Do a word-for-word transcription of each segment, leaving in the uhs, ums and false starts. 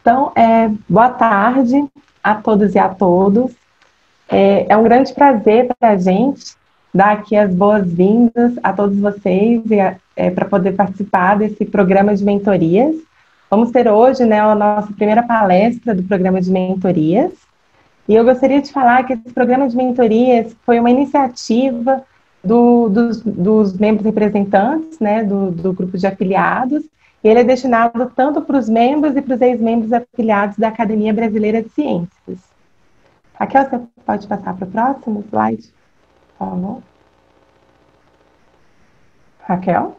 Então, é, boa tarde a todos e a todos. É, é um grande prazer para a gente dar aqui as boas-vindas a todos vocês e é, para poder participar desse programa de mentorias. Vamos ter hoje, né, a nossa primeira palestra do programa de mentorias. E eu gostaria de falar que esse programa de mentorias foi uma iniciativa do, dos, dos membros representantes, né, do, do grupo de afiliados. E ele é destinado tanto para os membros e para os ex-membros afiliados da Academia Brasileira de Ciências. Raquel, você pode passar para o próximo slide, por favor? Raquel?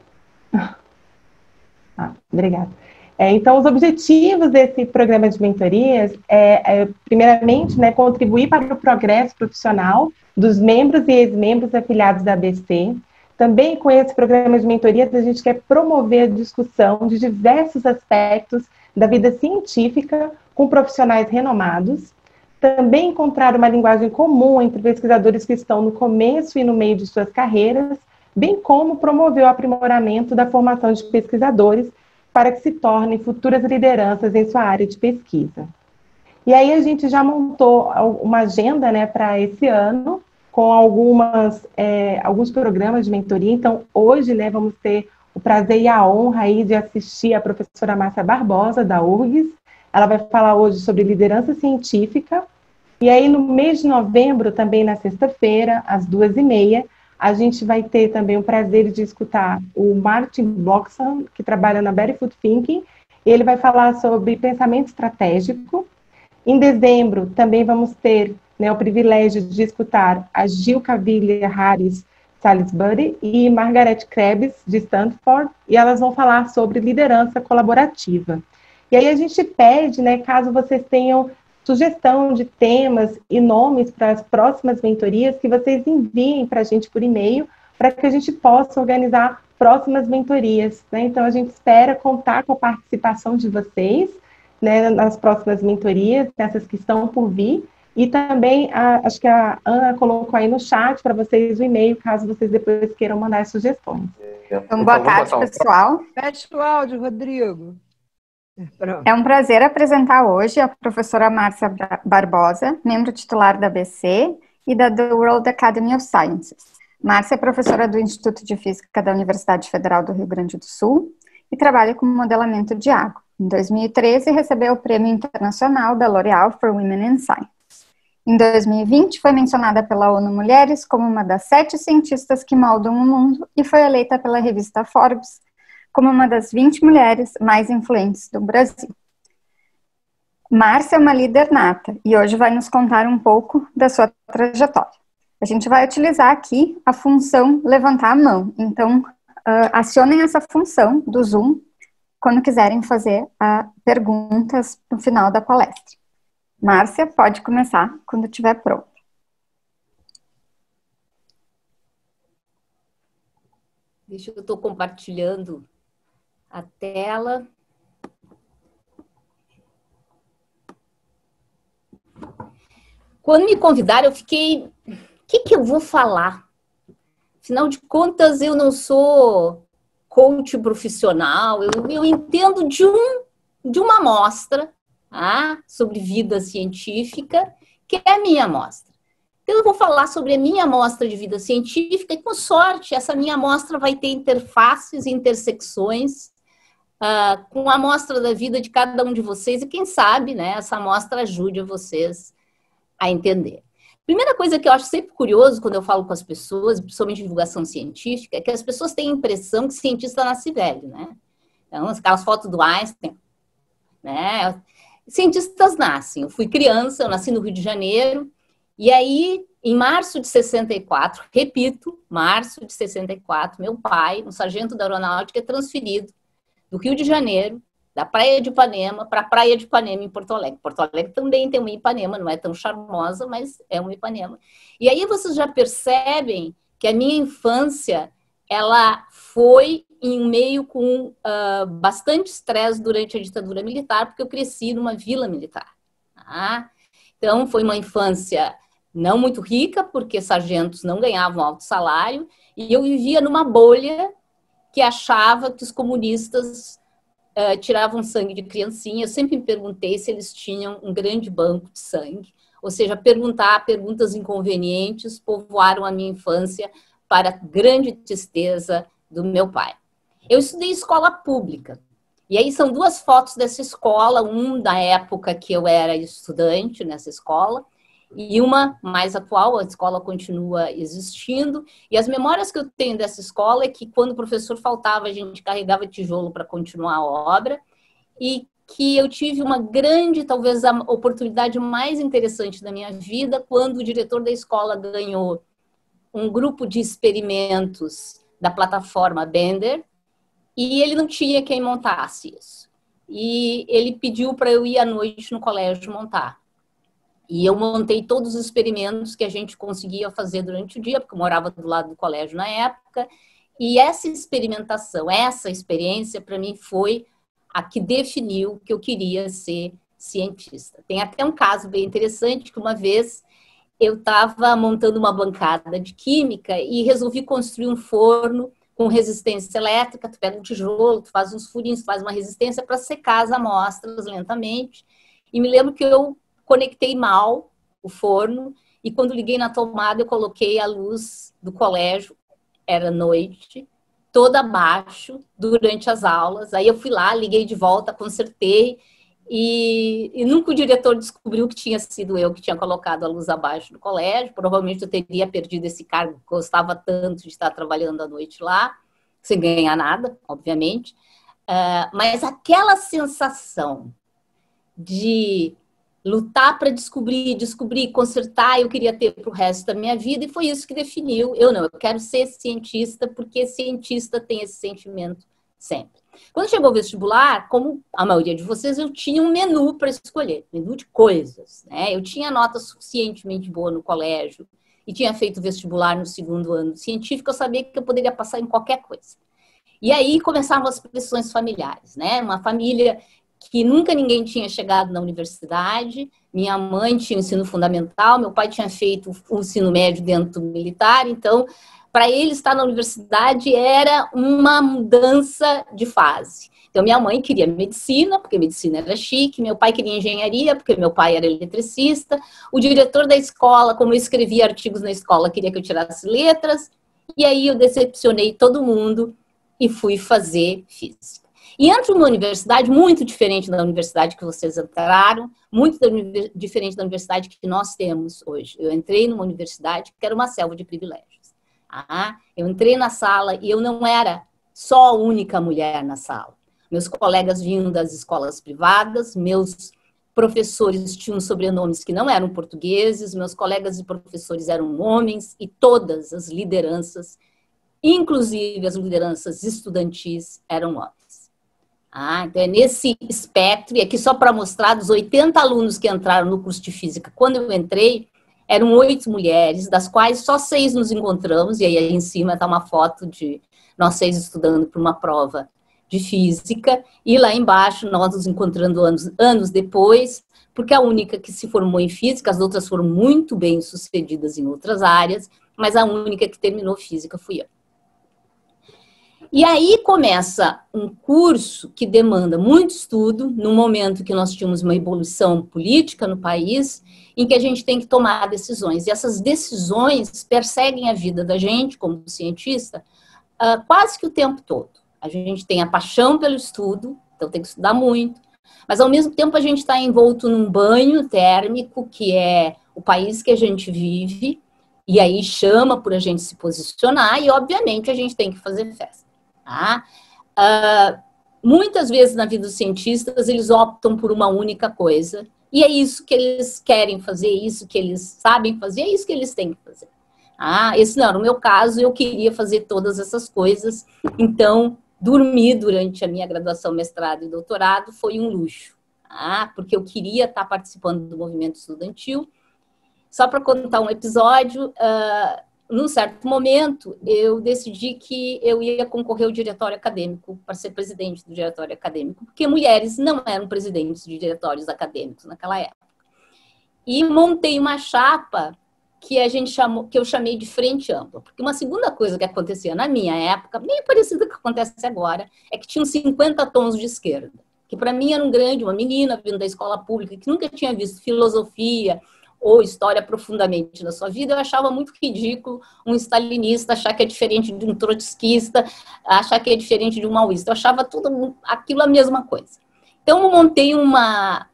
Ah, obrigada. É, então, os objetivos desse programa de mentorias é, é primeiramente, né, contribuir para o progresso profissional dos membros e ex-membros afiliados da A B C. Também, com esse programa de mentorias, a gente quer promover a discussão de diversos aspectos da vida científica com profissionais renomados. Também encontrar uma linguagem comum entre pesquisadores que estão no começo e no meio de suas carreiras, bem como promover o aprimoramento da formação de pesquisadores para que se tornem futuras lideranças em sua área de pesquisa. E aí a gente já montou uma agenda, né, para esse ano, com algumas, é, alguns programas de mentoria. Então, hoje, né, vamos ter o prazer e a honra aí de assistir a professora Márcia Barbosa, da U R G S. Ela vai falar hoje sobre liderança científica. E aí, no mês de novembro, também na sexta-feira, às duas e meia, a gente vai ter também o prazer de escutar o Martin Blockson, que trabalha na Barefoot Thinking. Ele vai falar sobre pensamento estratégico. Em dezembro, também vamos ter, né, o privilégio de escutar a Gil Cavilla Harris Salisbury e Margaret Krebs, de Stanford, e elas vão falar sobre liderança colaborativa. E aí a gente pede, né, caso vocês tenham sugestão de temas e nomes para as próximas mentorias, que vocês enviem para a gente por e-mail, para que a gente possa organizar próximas mentorias, né? Então, a gente espera contar com a participação de vocês, né, nas próximas mentorias, nessas que estão por vir, e também, a, acho que a Ana colocou aí no chat para vocês o e-mail, caso vocês depois queiram mandar sugestões. Então, boa tarde, pessoal. Fecha o áudio, Rodrigo. Pronto. É um prazer apresentar hoje a professora Márcia Barbosa, membro titular da A B C e da The World Academy of Sciences. Márcia é professora do Instituto de Física da Universidade Federal do Rio Grande do Sul e trabalha com modelamento de água. Em dois mil e treze, recebeu o Prêmio Internacional da L'Oréal for Women in Science. Em dois mil e vinte, foi mencionada pela ONU Mulheres como uma das sete cientistas que moldam o mundo e foi eleita pela revista Forbes como uma das vinte mulheres mais influentes do Brasil. Márcia é uma líder nata e hoje vai nos contar um pouco da sua trajetória. A gente vai utilizar aqui a função levantar a mão, então uh, acionem essa função do Zoom quando quiserem fazer uh, perguntas no final da palestra. Márcia, pode começar quando estiver pronta. Deixa eu estou compartilhando a tela. Quando me convidaram, eu fiquei... O que, que eu vou falar? Afinal de contas, eu não sou coach profissional, eu, eu entendo de, um, de uma amostra, tá, sobre vida científica, que é a minha amostra. Então, eu vou falar sobre a minha amostra de vida científica e, com sorte, essa minha amostra vai ter interfaces e intersecções Uh, com a amostra da vida de cada um de vocês e quem sabe, né, essa amostra ajude vocês a entender. Primeira coisa que eu acho sempre curioso quando eu falo com as pessoas, principalmente em divulgação científica, é que as pessoas têm a impressão que cientista nasce velho, né? Então, aquelas fotos do Einstein, né? Cientistas nascem. Eu fui criança, eu nasci no Rio de Janeiro, e aí, em março de sessenta e quatro, repito, março de sessenta e quatro, meu pai, um sargento da aeronáutica, é transferido do Rio de Janeiro, da Praia de Ipanema, para a Praia de Ipanema, em Porto Alegre. Porto Alegre também tem uma Ipanema, não é tão charmosa, mas é uma Ipanema. E aí vocês já percebem que a minha infância, ela foi em um meio com uh, bastante estresse durante a ditadura militar, porque eu cresci numa vila militar. Tá? Então, foi uma infância não muito rica, porque sargentos não ganhavam alto salário, e eu vivia numa bolha que achava que os comunistas uh, tiravam sangue de criancinha. Eu sempre me perguntei se eles tinham um grande banco de sangue. Ou seja, perguntar perguntas inconvenientes povoaram a minha infância para a grande tristeza do meu pai. Eu estudei escola pública. E aí são duas fotos dessa escola, um da época que eu era estudante nessa escola, e uma mais atual, a escola continua existindo. E as memórias que eu tenho dessa escola é que quando o professor faltava, a gente carregava tijolo para continuar a obra, e que eu tive uma grande, talvez a oportunidade mais interessante da minha vida, quando o diretor da escola ganhou um grupo de experimentos da plataforma Bender, e ele não tinha quem montasse isso. E ele pediu para eu ir à noite no colégio montar. E eu montei todos os experimentos que a gente conseguia fazer durante o dia, porque eu morava do lado do colégio na época. E essa experimentação, essa experiência, para mim, foi a que definiu que eu queria ser cientista. Tem até um caso bem interessante, que uma vez eu estava montando uma bancada de química e resolvi construir um forno com resistência elétrica. Tu pega um tijolo, tu faz uns furinhos, tu faz uma resistência para secar as amostras lentamente. E me lembro que eu conectei mal o forno e quando liguei na tomada eu coloquei a luz do colégio, era noite, toda abaixo durante as aulas. Aí eu fui lá, liguei de volta, consertei e, e nunca o diretor descobriu que tinha sido eu que tinha colocado a luz abaixo do colégio. Provavelmente eu teria perdido esse cargo, gostava tanto de estar trabalhando à noite lá, sem ganhar nada, obviamente. Uh, mas aquela sensação de lutar para descobrir, descobrir, consertar, eu queria ter para o resto da minha vida, e foi isso que definiu. Eu não, eu quero ser cientista, porque cientista tem esse sentimento sempre. Quando chegou o vestibular, como a maioria de vocês, eu tinha um menu para escolher, menu de coisas, né? Eu tinha nota suficientemente boa no colégio e tinha feito vestibular no segundo ano científico, eu sabia que eu poderia passar em qualquer coisa. E aí começavam as pressões familiares, né? Uma família que nunca ninguém tinha chegado na universidade, minha mãe tinha ensino fundamental, meu pai tinha feito o ensino médio dentro do militar, então, para ele estar na universidade era uma mudança de fase. Então, minha mãe queria medicina, porque medicina era chique, meu pai queria engenharia, porque meu pai era eletricista, o diretor da escola, como eu escrevia artigos na escola, queria que eu tirasse letras, e aí eu decepcionei todo mundo e fui fazer física. E entro numa universidade muito diferente da universidade que vocês entraram, muito da, diferente da universidade que nós temos hoje. Eu entrei numa universidade que era uma selva de privilégios. Ah, eu entrei na sala e eu não era só a única mulher na sala. Meus colegas vinham das escolas privadas, meus professores tinham sobrenomes que não eram portugueses, meus colegas e professores eram homens e todas as lideranças, inclusive as lideranças estudantis, eram homens. Ah, então é nesse espectro, e aqui só para mostrar, dos oitenta alunos que entraram no curso de física, quando eu entrei, eram oito mulheres, das quais só seis nos encontramos, e aí, aí em cima está uma foto de nós seis estudando para uma prova de física, e lá embaixo nós nos encontrando anos, anos depois, porque a única que se formou em física, as outras foram muito bem sucedidas em outras áreas, mas a única que terminou física fui eu. E aí começa um curso que demanda muito estudo, no momento que nós tínhamos uma evolução política no país, em que a gente tem que tomar decisões. E essas decisões perseguem a vida da gente, como cientista, uh, quase que o tempo todo. A gente tem a paixão pelo estudo, então tem que estudar muito, mas ao mesmo tempo a gente está envolto num banho térmico, que é o país que a gente vive, e aí chama por a gente se posicionar, e obviamente a gente tem que fazer festa. Tá? Uh, muitas vezes na vida dos cientistas eles optam por uma única coisa e é isso que eles querem fazer, é isso que eles sabem fazer, é isso que eles têm que fazer. Ah, esse não, no meu caso eu queria fazer todas essas coisas, então dormir durante a minha graduação, mestrado e doutorado foi um luxo, tá? Porque eu queria estar participando do movimento estudantil. Só para contar um episódio, uh, num certo momento, eu decidi que eu ia concorrer ao diretório acadêmico, para ser presidente do diretório acadêmico, porque mulheres não eram presidentes de diretórios acadêmicos naquela época. E montei uma chapa que a gente chamou, que eu chamei de frente ampla. Porque uma segunda coisa que acontecia na minha época, bem parecida com o que acontece agora, é que tinham cinquenta tons de esquerda, que para mim era um grande, uma menina vindo da escola pública, que nunca tinha visto filosofia ou história profundamente na sua vida. Eu achava muito ridículo um stalinista achar que é diferente de um trotskista, achar que é diferente de um maoísta. Eu achava tudo aquilo a mesma coisa. Então, eu montei uma,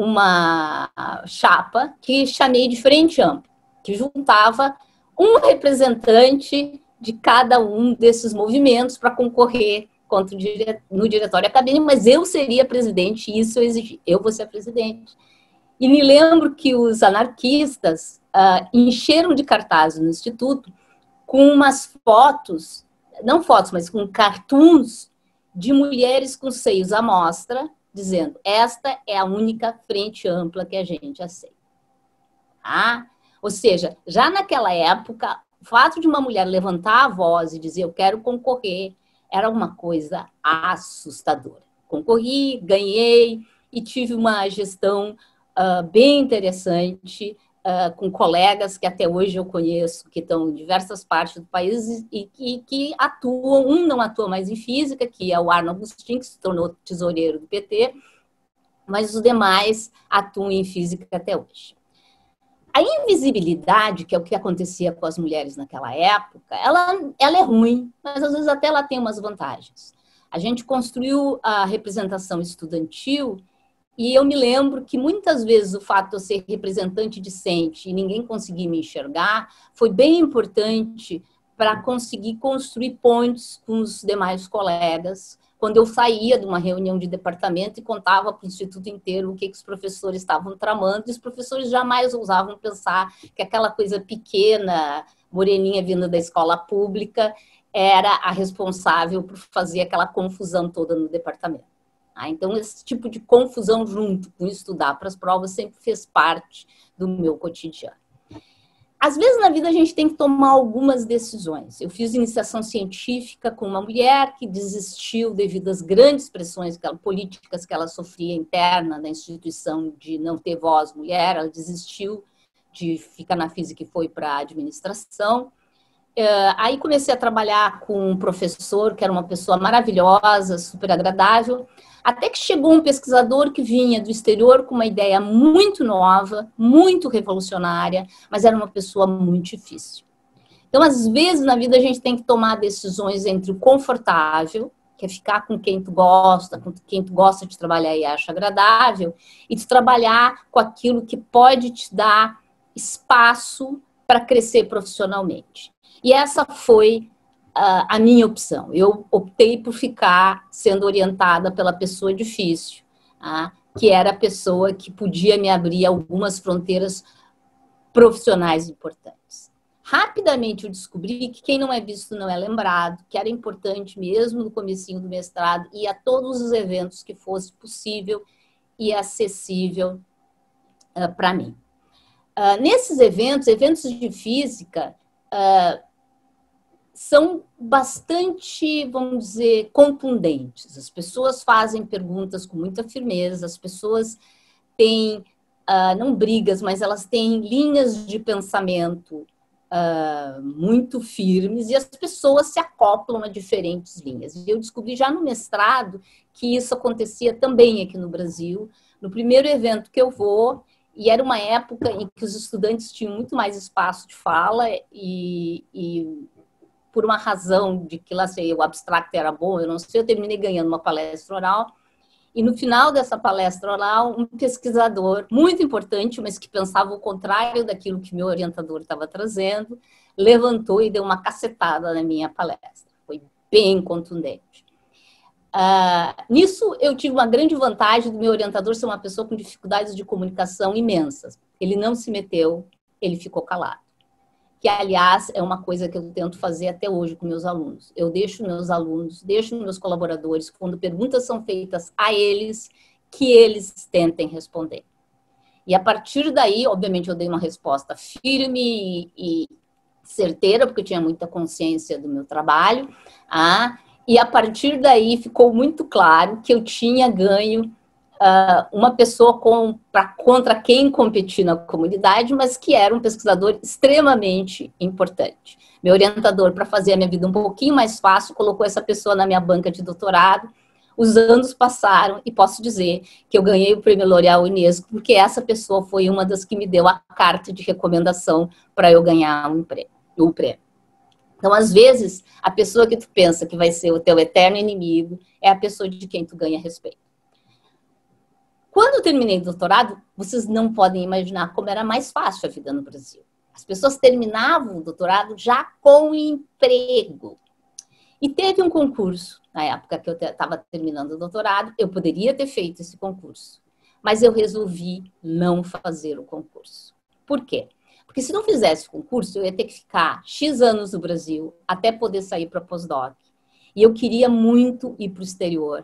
uma chapa que chamei de frente ampla, que juntava um representante de cada um desses movimentos para concorrer contra o dire... no diretório acadêmico, mas eu seria presidente, e isso eu exigi, eu vou ser presidente. E me lembro que os anarquistas uh, encheram de cartazes no Instituto com umas fotos, não fotos, mas com cartoons de mulheres com seios à mostra, dizendo, esta é a única frente ampla que a gente aceita. Ah, ou seja, já naquela época, o fato de uma mulher levantar a voz e dizer eu quero concorrer era uma coisa assustadora. Concorri, ganhei e tive uma gestão uh, bem interessante uh, com colegas que até hoje eu conheço, que estão em diversas partes do país e, e que atuam, um não atua mais em física, que é o Arno Agustin, que se tornou tesoureiro do P T, mas os demais atuam em física até hoje. A invisibilidade, que é o que acontecia com as mulheres naquela época, ela, ela é ruim, mas às vezes até ela tem umas vantagens. A gente construiu a representação estudantil e eu me lembro que muitas vezes o fato de eu ser representante discente e ninguém conseguir me enxergar foi bem importante para conseguir construir pontes com os demais colegas, quando eu saía de uma reunião de departamento e contava para o instituto inteiro o que, que os professores estavam tramando, e os professores jamais ousavam pensar que aquela coisa pequena, moreninha vinda da escola pública, era a responsável por fazer aquela confusão toda no departamento. Ah, então, esse tipo de confusão junto com estudar para as provas sempre fez parte do meu cotidiano. Às vezes, na vida, a gente tem que tomar algumas decisões. Eu fiz iniciação científica com uma mulher que desistiu devido às grandes pressões que ela, políticas que ela sofria interna na instituição de não ter voz mulher. Ela desistiu de ficar na física e foi para a administração. Aí comecei a trabalhar com um professor, que era uma pessoa maravilhosa, super agradável, até que chegou um pesquisador que vinha do exterior com uma ideia muito nova, muito revolucionária, mas era uma pessoa muito difícil. Então, às vezes, na vida, a gente tem que tomar decisões entre o confortável, que é ficar com quem tu gosta, com quem tu gosta de trabalhar e acha agradável, e de trabalhar com aquilo que pode te dar espaço para crescer profissionalmente. E essa foi uh, a minha opção. Eu optei por ficar sendo orientada pela pessoa difícil, uh, que era a pessoa que podia me abrir algumas fronteiras profissionais importantes. Rapidamente eu descobri que quem não é visto não é lembrado, que era importante mesmo no comecinho do mestrado ir a todos os eventos que fosse possível e acessível uh, para mim. Uh, nesses eventos, eventos de física, uh, são bastante, vamos dizer, contundentes. As pessoas fazem perguntas com muita firmeza, as pessoas têm, uh, não brigas, mas elas têm linhas de pensamento uh, muito firmes e as pessoas se acoplam a diferentes linhas. E eu descobri já no mestrado que isso acontecia também aqui no Brasil. No primeiro evento que eu vou, e era uma época em que os estudantes tinham muito mais espaço de fala e... e por uma razão de que lá sei, o abstract era bom, eu não sei, eu terminei ganhando uma palestra oral, e no final dessa palestra oral, um pesquisador muito importante, mas que pensava o contrário daquilo que meu orientador estava trazendo, levantou e deu uma cacetada na minha palestra. Foi bem contundente. Uh, nisso, eu tive uma grande vantagem do meu orientador ser uma pessoa com dificuldades de comunicação imensas. Ele não se meteu, ele ficou calado. Que, aliás, é uma coisa que eu tento fazer até hoje com meus alunos. Eu deixo meus alunos, deixo meus colaboradores, quando perguntas são feitas a eles, que eles tentem responder. E, a partir daí, obviamente, eu dei uma resposta firme e, e certeira, porque eu tinha muita consciência do meu trabalho, ah, e, a partir daí, ficou muito claro que eu tinha ganho uh, uma pessoa com, pra, contra quem competir na comunidade, mas que era um pesquisador extremamente importante. Meu orientador, para fazer a minha vida um pouquinho mais fácil, colocou essa pessoa na minha banca de doutorado. Os anos passaram e posso dizer que eu ganhei o Prêmio L'Oréal Unesco porque essa pessoa foi uma das que me deu a carta de recomendação para eu ganhar um prêmio, o prêmio. Então, às vezes, a pessoa que tu pensa que vai ser o teu eterno inimigo é a pessoa de quem tu ganha respeito. Quando eu terminei o doutorado, vocês não podem imaginar como era mais fácil a vida no Brasil. As pessoas terminavam o doutorado já com emprego. E teve um concurso, na época que eu estava terminando o doutorado, eu poderia ter feito esse concurso, mas eu resolvi não fazer o concurso. Por quê? Porque se não fizesse o concurso, eu ia ter que ficar X anos no Brasil até poder sair para pós-doc. E eu queria muito ir para o exterior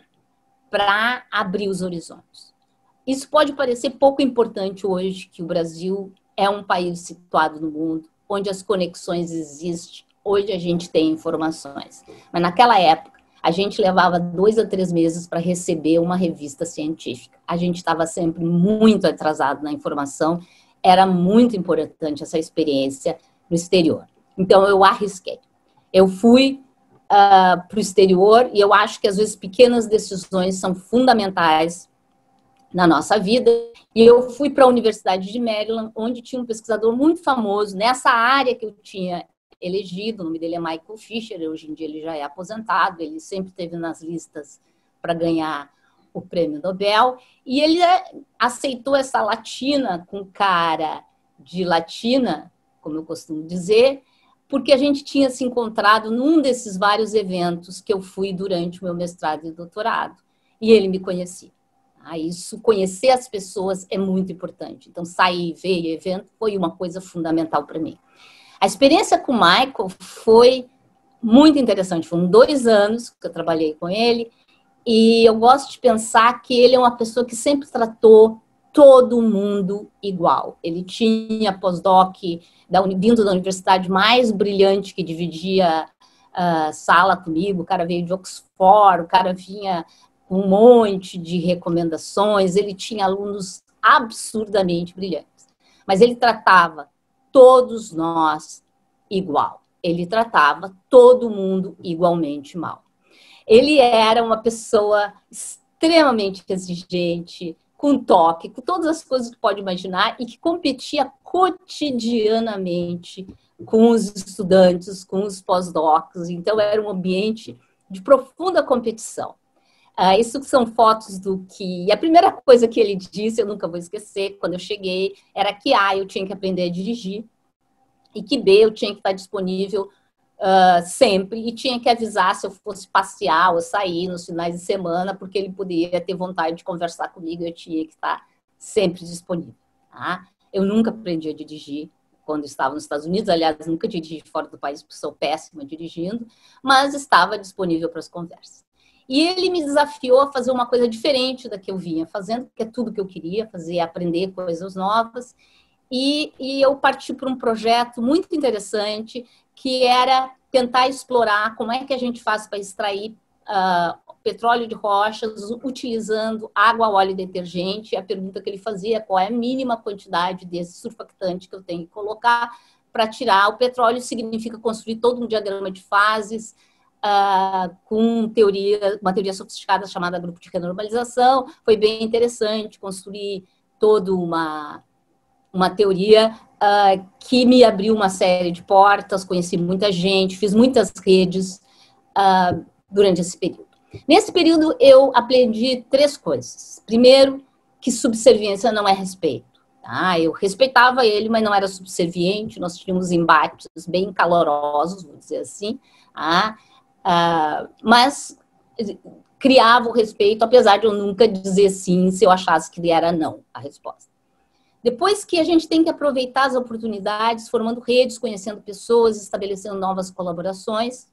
para abrir os horizontes. Isso pode parecer pouco importante hoje, que o Brasil é um país situado no mundo, onde as conexões existem. Hoje a gente tem informações. Mas naquela época, a gente levava dois a três meses para receber uma revista científica. A gente estava sempre muito atrasado na informação. Era muito importante essa experiência no exterior. Então, eu arrisquei. Eu fui uh, para o exterior e eu acho que, às vezes, pequenas decisões são fundamentais na nossa vida. E eu fui para a Universidade de Maryland, onde tinha um pesquisador muito famoso nessa área que eu tinha elegido. O nome dele é Michael Fisher, hoje em dia ele já é aposentado, ele sempre esteve nas listas para ganhar o prêmio Nobel, e ele aceitou essa latina com cara de latina, como eu costumo dizer, porque a gente tinha se encontrado num desses vários eventos que eu fui durante o meu mestrado e doutorado, e ele me conhecia. Ah, isso, conhecer as pessoas é muito importante. Então, sair e ver evento foi uma coisa fundamental para mim. A experiência com o Michael foi muito interessante. Foram dois anos que eu trabalhei com ele e eu gosto de pensar que ele é uma pessoa que sempre tratou todo mundo igual. Ele tinha pós-doc da, vindo da universidade mais brilhante que dividia a uh, sala comigo. O cara veio de Oxford, o cara vinha com um monte de recomendações. Ele tinha alunos absurdamente brilhantes. Mas ele tratava todos nós igual. Ele tratava todo mundo igualmente mal. Ele era uma pessoa extremamente exigente, com toque, com todas as coisas que pode imaginar e que competia cotidianamente com os estudantes, com os pós-docs. Então, era um ambiente de profunda competição. Uh, isso são fotos do que... A primeira coisa que ele disse, eu nunca vou esquecer, quando eu cheguei, era que A, eu tinha que aprender a dirigir, e que B, eu tinha que estar disponível uh, sempre, e tinha que avisar se eu fosse passear ou sair nos finais de semana, porque ele poderia ter vontade de conversar comigo, e eu tinha que estar sempre disponível. Tá? Eu nunca aprendi a dirigir quando estava nos Estados Unidos, aliás, nunca dirigi fora do país, porque sou péssima dirigindo, mas estava disponível para as conversas. E ele me desafiou a fazer uma coisa diferente da que eu vinha fazendo, que é tudo que eu queria fazer, aprender coisas novas. E, e eu parti para um projeto muito interessante, que era tentar explorar como é que a gente faz para extrair uh, petróleo de rochas utilizando água, óleo e detergente. A pergunta que ele fazia é qual é a mínima quantidade desse surfactante que eu tenho que colocar para tirar o petróleo. Significa construir todo um diagrama de fases, Uh, com teoria, uma teoria sofisticada chamada grupo de renormalização. Foi bem interessante construir toda uma, uma teoria uh, que me abriu uma série de portas, conheci muita gente, fiz muitas redes uh, durante esse período. Nesse período, eu aprendi três coisas. Primeiro, que subserviência não é respeito. Tá? Eu respeitava ele, mas não era subserviente. Nós tínhamos embates bem calorosos, vou dizer assim, tá? Uh, mas criava o respeito, apesar de eu nunca dizer sim se eu achasse que era não a resposta. Depois que a gente tem que aproveitar as oportunidades, formando redes, conhecendo pessoas, estabelecendo novas colaborações,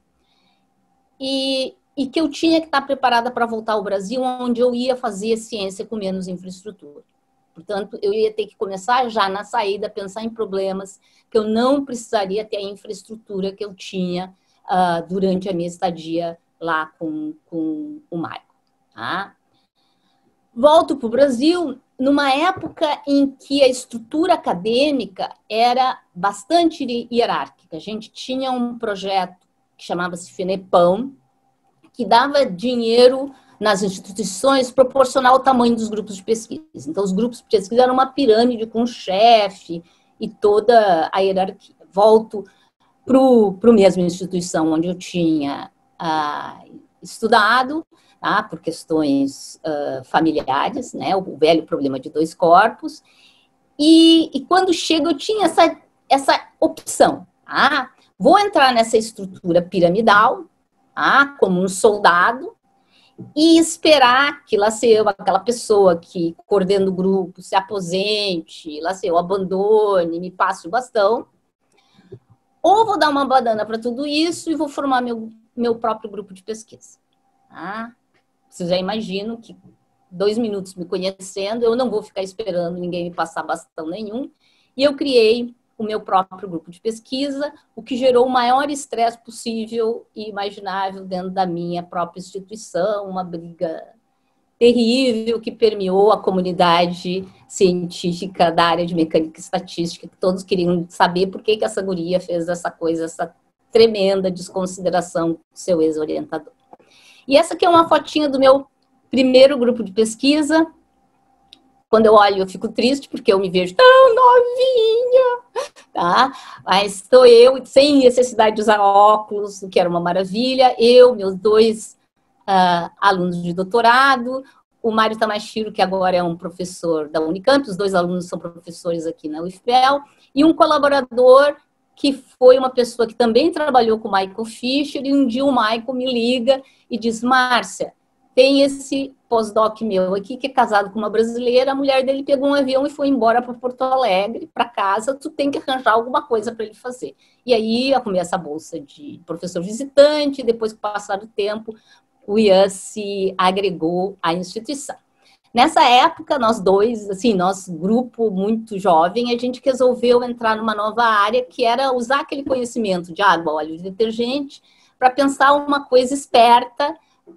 e, e que eu tinha que estar preparada para voltar ao Brasil, onde eu ia fazer ciência com menos infraestrutura. Portanto, eu ia ter que começar já na saída a pensar em problemas que eu não precisaria ter a infraestrutura que eu tinha Uh, durante a minha estadia lá com, com o Michael. Tá? volto para o Brasil numa época em que a estrutura acadêmica era bastante hierárquica. A gente tinha um projeto que chamava-se FENEPAM, que dava dinheiro nas instituições proporcional ao tamanho dos grupos de pesquisa. Então, os grupos de pesquisa eram uma pirâmide com um chefe e toda a hierarquia. Volto para a mesma instituição onde eu tinha ah, estudado, tá, por questões ah, familiares, né, o velho problema de dois corpos, e, e quando chego eu tinha essa, essa opção, tá? Vou entrar nessa estrutura piramidal, tá, como um soldado, e esperar que lá se eu, aquela pessoa que coordena o grupo, se aposente, lá se eu abandone, me passe o bastão, ou vou dar uma banana para tudo isso e vou formar meu, meu próprio grupo de pesquisa. Tá? Vocês já imaginam que dois minutos me conhecendo, eu não vou ficar esperando ninguém me passar bastão nenhum, e eu criei o meu próprio grupo de pesquisa, o que gerou o maior estresse possível e imaginável dentro da minha própria instituição, uma briga terrível que permeou a comunidade científica da área de mecânica e estatística, que todos queriam saber por que, que essa guria fez essa coisa, essa tremenda desconsideração do seu ex-orientador. E essa aqui é uma fotinha do meu primeiro grupo de pesquisa. Quando eu olho, eu fico triste, porque eu me vejo tão novinha, tá? Mas estou eu, sem necessidade de usar óculos, o que era uma maravilha. Eu, meus dois uh, alunos de doutorado, o Mário Tamashiro, que agora é um professor da Unicamp, os dois alunos são professores aqui na U F P E L, e um colaborador que foi uma pessoa que também trabalhou com o Michael Fisher, e um dia o Michael me liga e diz, Márcia, tem esse pós-doc meu aqui, que é casado com uma brasileira, a mulher dele pegou um avião e foi embora para Porto Alegre, para casa, tu tem que arranjar alguma coisa para ele fazer. E aí arrumei essa bolsa de professor visitante, depois que passar o tempo, o Ian se agregou à instituição. Nessa época, nós dois, assim, nosso grupo muito jovem, a gente resolveu entrar numa nova área, que era usar aquele conhecimento de água, óleo de detergente, para pensar uma coisa esperta,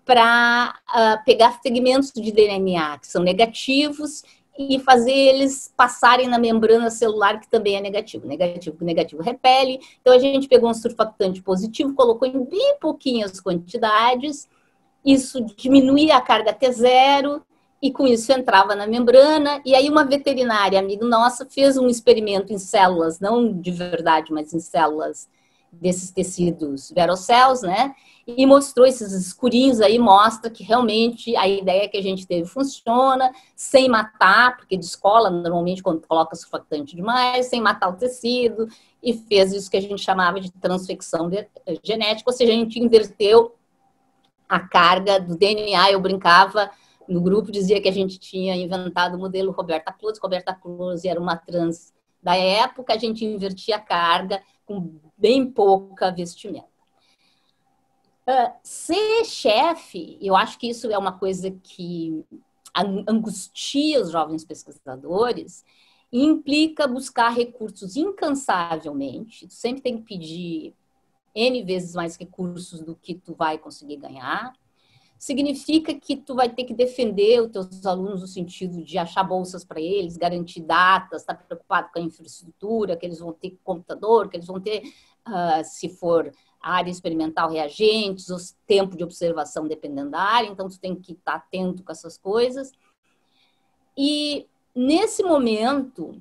para uh, pegar segmentos de D N A que são negativos e fazer eles passarem na membrana celular, que também é negativo. Negativo com negativo repele. Então, a gente pegou um surfactante positivo, colocou em bem pouquinhas quantidades, isso diminuía a carga T zero, e com isso entrava na membrana. E aí uma veterinária, amiga nossa, fez um experimento em células, não de verdade, mas em células desses tecidos verocells, né? E mostrou esses escurinhos aí, mostra que realmente a ideia que a gente teve funciona, sem matar, porque descola normalmente quando coloca surfactante demais, sem matar o tecido, e fez isso que a gente chamava de transfecção genética, ou seja, a gente inverteu a carga do D N A. Eu brincava no grupo, dizia que a gente tinha inventado o modelo Roberta Close. Roberta Close era uma trans da época, a gente invertia a carga com bem pouca vestimenta. Uh, ser chefe, eu acho que isso é uma coisa que angustia os jovens pesquisadores, e implica buscar recursos incansavelmente. Tu sempre tem que pedir N vezes mais recursos do que tu vai conseguir ganhar. Significa que tu vai ter que defender os teus alunos no sentido de achar bolsas para eles, garantir datas, estar preocupado com a infraestrutura, que eles vão ter computador, que eles vão ter, uh, se for área experimental, reagentes, ou tempo de observação dependendo da área, então tu tem que estar atento com essas coisas. E nesse momento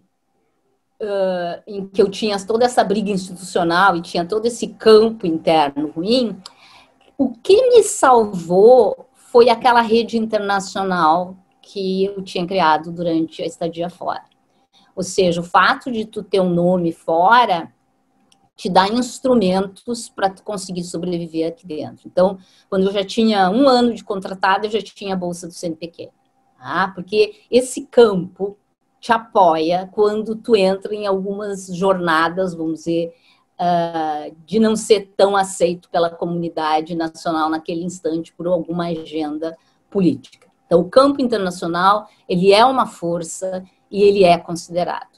uh, em que eu tinha toda essa briga institucional e tinha todo esse campo interno ruim, o que me salvou foi aquela rede internacional que eu tinha criado durante a estadia fora. Ou seja, o fato de tu ter um nome fora te dá instrumentos para tu conseguir sobreviver aqui dentro. Então, quando eu já tinha um ano de contratada, eu já tinha a bolsa do C N Pq. Tá? Porque esse campo te apoia quando tu entra em algumas jornadas, vamos dizer, Uh, de não ser tão aceito pela comunidade nacional naquele instante por alguma agenda política. Então, o campo internacional, ele é uma força e ele é considerado.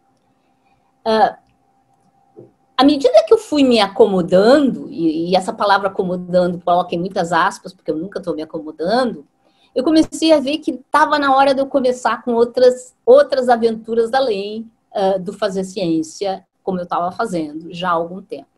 Uh, à medida que eu fui me acomodando, e, e essa palavra acomodando coloca em muitas aspas, porque eu nunca estou me acomodando, eu comecei a ver que estava na hora de eu começar com outras, outras aventuras além uh, do fazer ciência, como eu estava fazendo já há algum tempo.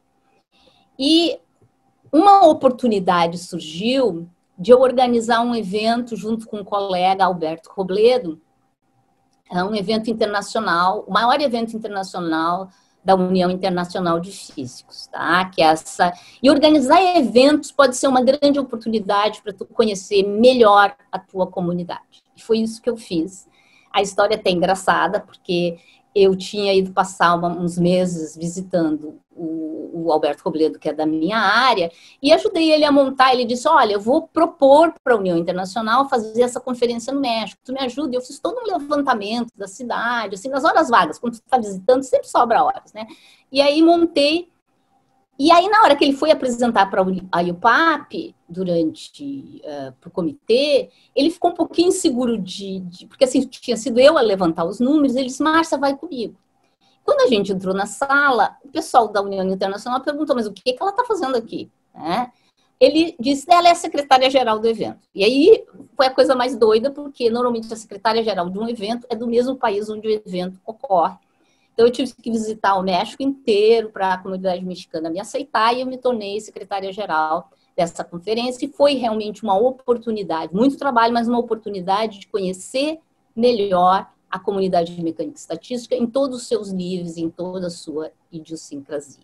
E uma oportunidade surgiu de eu organizar um evento junto com o colega Alberto Robledo, é um evento internacional, o maior evento internacional da União Internacional de Físicos, tá? Que é essa... E organizar eventos pode ser uma grande oportunidade para tu conhecer melhor a tua comunidade. E foi isso que eu fiz. A história é até engraçada, porque eu tinha ido passar uma, uns meses visitando o, o Alberto Robledo, que é da minha área, e ajudei ele a montar. Ele disse, olha, eu vou propor para a União Internacional fazer essa conferência no México, tu me ajuda? Eu fiz todo um levantamento da cidade, assim, nas horas vagas, quando tu está visitando, sempre sobra horas, né? E aí montei, e aí na hora que ele foi apresentar para a I U P A P, durante, uh, para o comitê, ele ficou um pouquinho inseguro de, de, porque assim, tinha sido eu a levantar os números, ele disse, Márcia, vai comigo. Quando a gente entrou na sala, o pessoal da União Internacional perguntou, mas o que, que ela está fazendo aqui? É. Ele disse, ela é a secretária-geral do evento. E aí foi a coisa mais doida, porque normalmente a secretária-geral de um evento é do mesmo país onde o evento ocorre. Então eu tive que visitar o México inteiro para a comunidade mexicana me aceitar, e eu me tornei secretária-geral dessa conferência, e foi realmente uma oportunidade, muito trabalho, mas uma oportunidade de conhecer melhor a comunidade de mecânica e estatística em todos os seus níveis, em toda a sua idiosincrasia.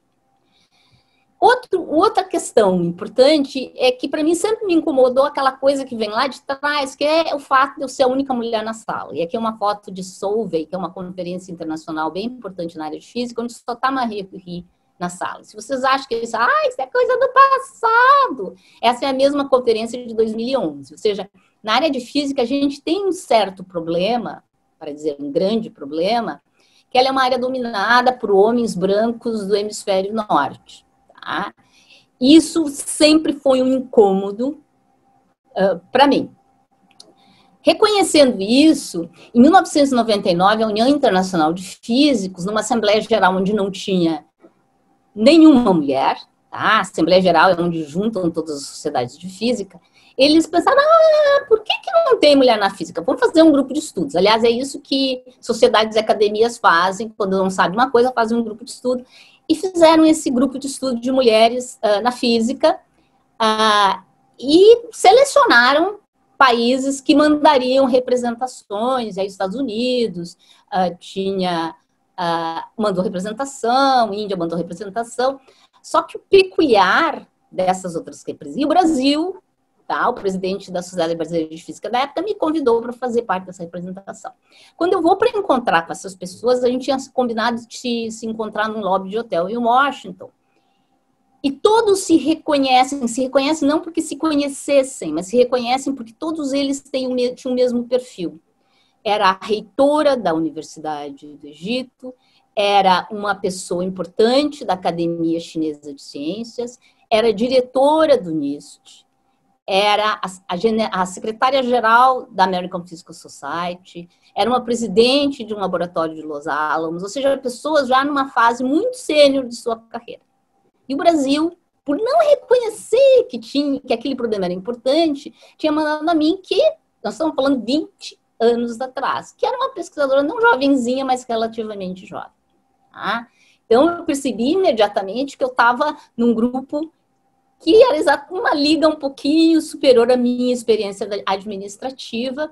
Outro, outra questão importante é que, para mim, sempre me incomodou aquela coisa que vem lá de trás, que é o fato de eu ser a única mulher na sala. E aqui é uma foto de Solvay, que é uma conferência internacional bem importante na área de física, onde só está Marie Curie na sala. Se vocês acham que isso, ah, isso é coisa do passado, essa é a mesma conferência de dois mil e onze. Ou seja, na área de física, a gente tem um certo problema, para dizer um grande problema, que ela é uma área dominada por homens brancos do hemisfério norte. Tá? Isso sempre foi um incômodo uh, para mim. Reconhecendo isso, em mil novecentos e noventa e nove, a União Internacional de Físicos, numa Assembleia Geral onde não tinha nenhuma mulher, tá? A Assembleia Geral é onde juntam todas as sociedades de física, eles pensaram, ah, por que, que não tem mulher na física? Vamos fazer um grupo de estudos. Aliás, é isso que sociedades e academias fazem, quando não sabem uma coisa, fazem um grupo de estudo. E fizeram esse grupo de estudo de mulheres uh, na física uh, e selecionaram países que mandariam representações, aí Estados Unidos uh, tinha, uh, mandou representação, Índia mandou representação, só que o peculiar dessas outras representações, e o Brasil, tá, o presidente da Sociedade Brasileira de Física da época me convidou para fazer parte dessa representação. Quando eu vou para encontrar com essas pessoas, a gente tinha combinado de se, se encontrar num lobby de hotel em Washington. E todos se reconhecem, se reconhecem não porque se conhecessem, mas se reconhecem porque todos eles têm o, tinham o mesmo perfil. Era a reitora da Universidade do Egito, era uma pessoa importante da Academia Chinesa de Ciências, era diretora do NIST, era a, a, a secretária-geral da American Physical Society, era uma presidente de um laboratório de Los Alamos, ou seja, pessoas já numa fase muito sênior de sua carreira. E o Brasil, por não reconhecer que, tinha, que aquele problema era importante, tinha mandado a mim que, nós estamos falando vinte anos atrás, que era uma pesquisadora não jovenzinha, mas relativamente jovem. Tá? Então, eu percebi imediatamente que eu estava num grupo que era uma liga um pouquinho superior à minha experiência administrativa.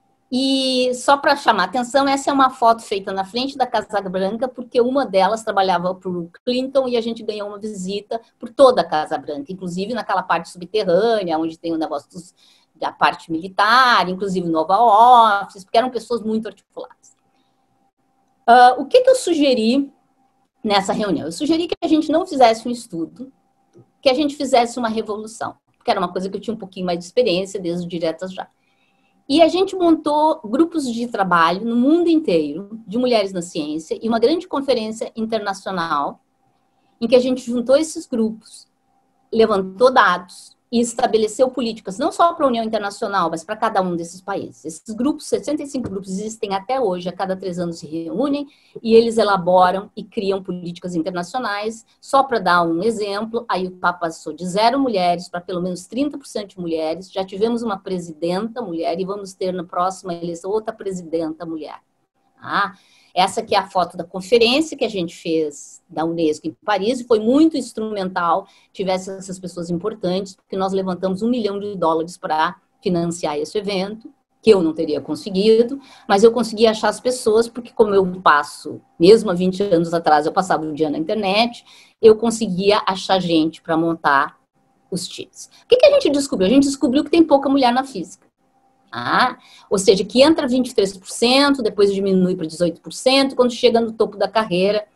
E só para chamar a atenção, essa é uma foto feita na frente da Casa Branca, porque uma delas trabalhava para o Clinton e a gente ganhou uma visita por toda a Casa Branca, inclusive naquela parte subterrânea, onde tem o negócio dos, da parte militar, inclusive no Oval Office, porque eram pessoas muito articuladas. Uh, o que, que eu sugeri nessa reunião? Eu sugeri que a gente não fizesse um estudo, que a gente fizesse uma revolução, porque era uma coisa que eu tinha um pouquinho mais de experiência, desde o Diretas Já. E a gente montou grupos de trabalho no mundo inteiro, de mulheres na ciência, e uma grande conferência internacional, em que a gente juntou esses grupos, levantou dados, e estabeleceu políticas, não só para a União Internacional, mas para cada um desses países. Esses grupos, sessenta e cinco grupos, existem até hoje, a cada três anos se reúnem, e eles elaboram e criam políticas internacionais. Só para dar um exemplo, aí o Papa passou de zero mulheres para pelo menos trinta por cento de mulheres, já tivemos uma presidenta mulher, e vamos ter na próxima eleição outra presidenta mulher. Ah, essa aqui é a foto da conferência que a gente fez da Unesco em Paris, e foi muito instrumental, tivesse essas pessoas importantes, porque nós levantamos um milhão de dólares para financiar esse evento, que eu não teria conseguido, mas eu consegui achar as pessoas, porque como eu passo, mesmo há vinte anos atrás, eu passava o dia na internet, eu conseguia achar gente para montar os times. O que, que a gente descobriu? A gente descobriu que tem pouca mulher na física. Ah, ou seja, que entra vinte e três por cento, depois diminui para dezoito por cento, quando chega no topo da carreira,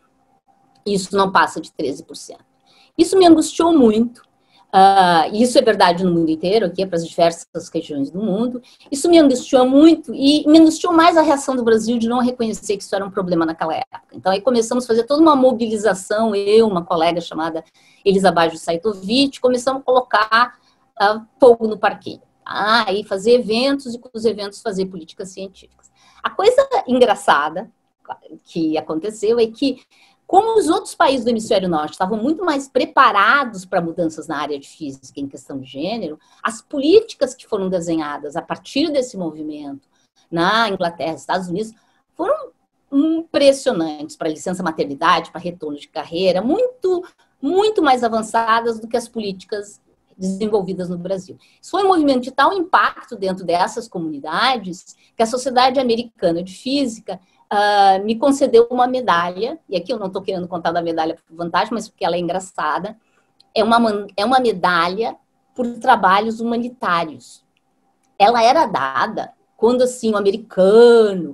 isso não passa de treze por cento. Isso me angustiou muito, uh, e isso é verdade no mundo inteiro, aqui é para as diversas regiões do mundo. Isso me angustiou muito, e me angustiou mais a reação do Brasil de não reconhecer que isso era um problema naquela época. Então, aí começamos a fazer toda uma mobilização, eu, uma colega chamada Elisa Baggio Saitovic, começamos a colocar uh, fogo no parquinho. Ah, e fazer eventos, e com os eventos fazer políticas científicas. A coisa engraçada que aconteceu é que, como os outros países do hemisfério norte estavam muito mais preparados para mudanças na área de física em questão de gênero, as políticas que foram desenhadas a partir desse movimento na Inglaterra, Estados Unidos, foram impressionantes para licença maternidade, para retorno de carreira, muito, muito mais avançadas do que as políticas desenvolvidas no Brasil. Isso foi um movimento de tal impacto dentro dessas comunidades que a Sociedade Americana de Física uh, me concedeu uma medalha, e aqui eu não estou querendo contar da medalha por vantagem, mas porque ela é engraçada, é uma, é uma medalha por trabalhos humanitários. Ela era dada quando, assim, um americano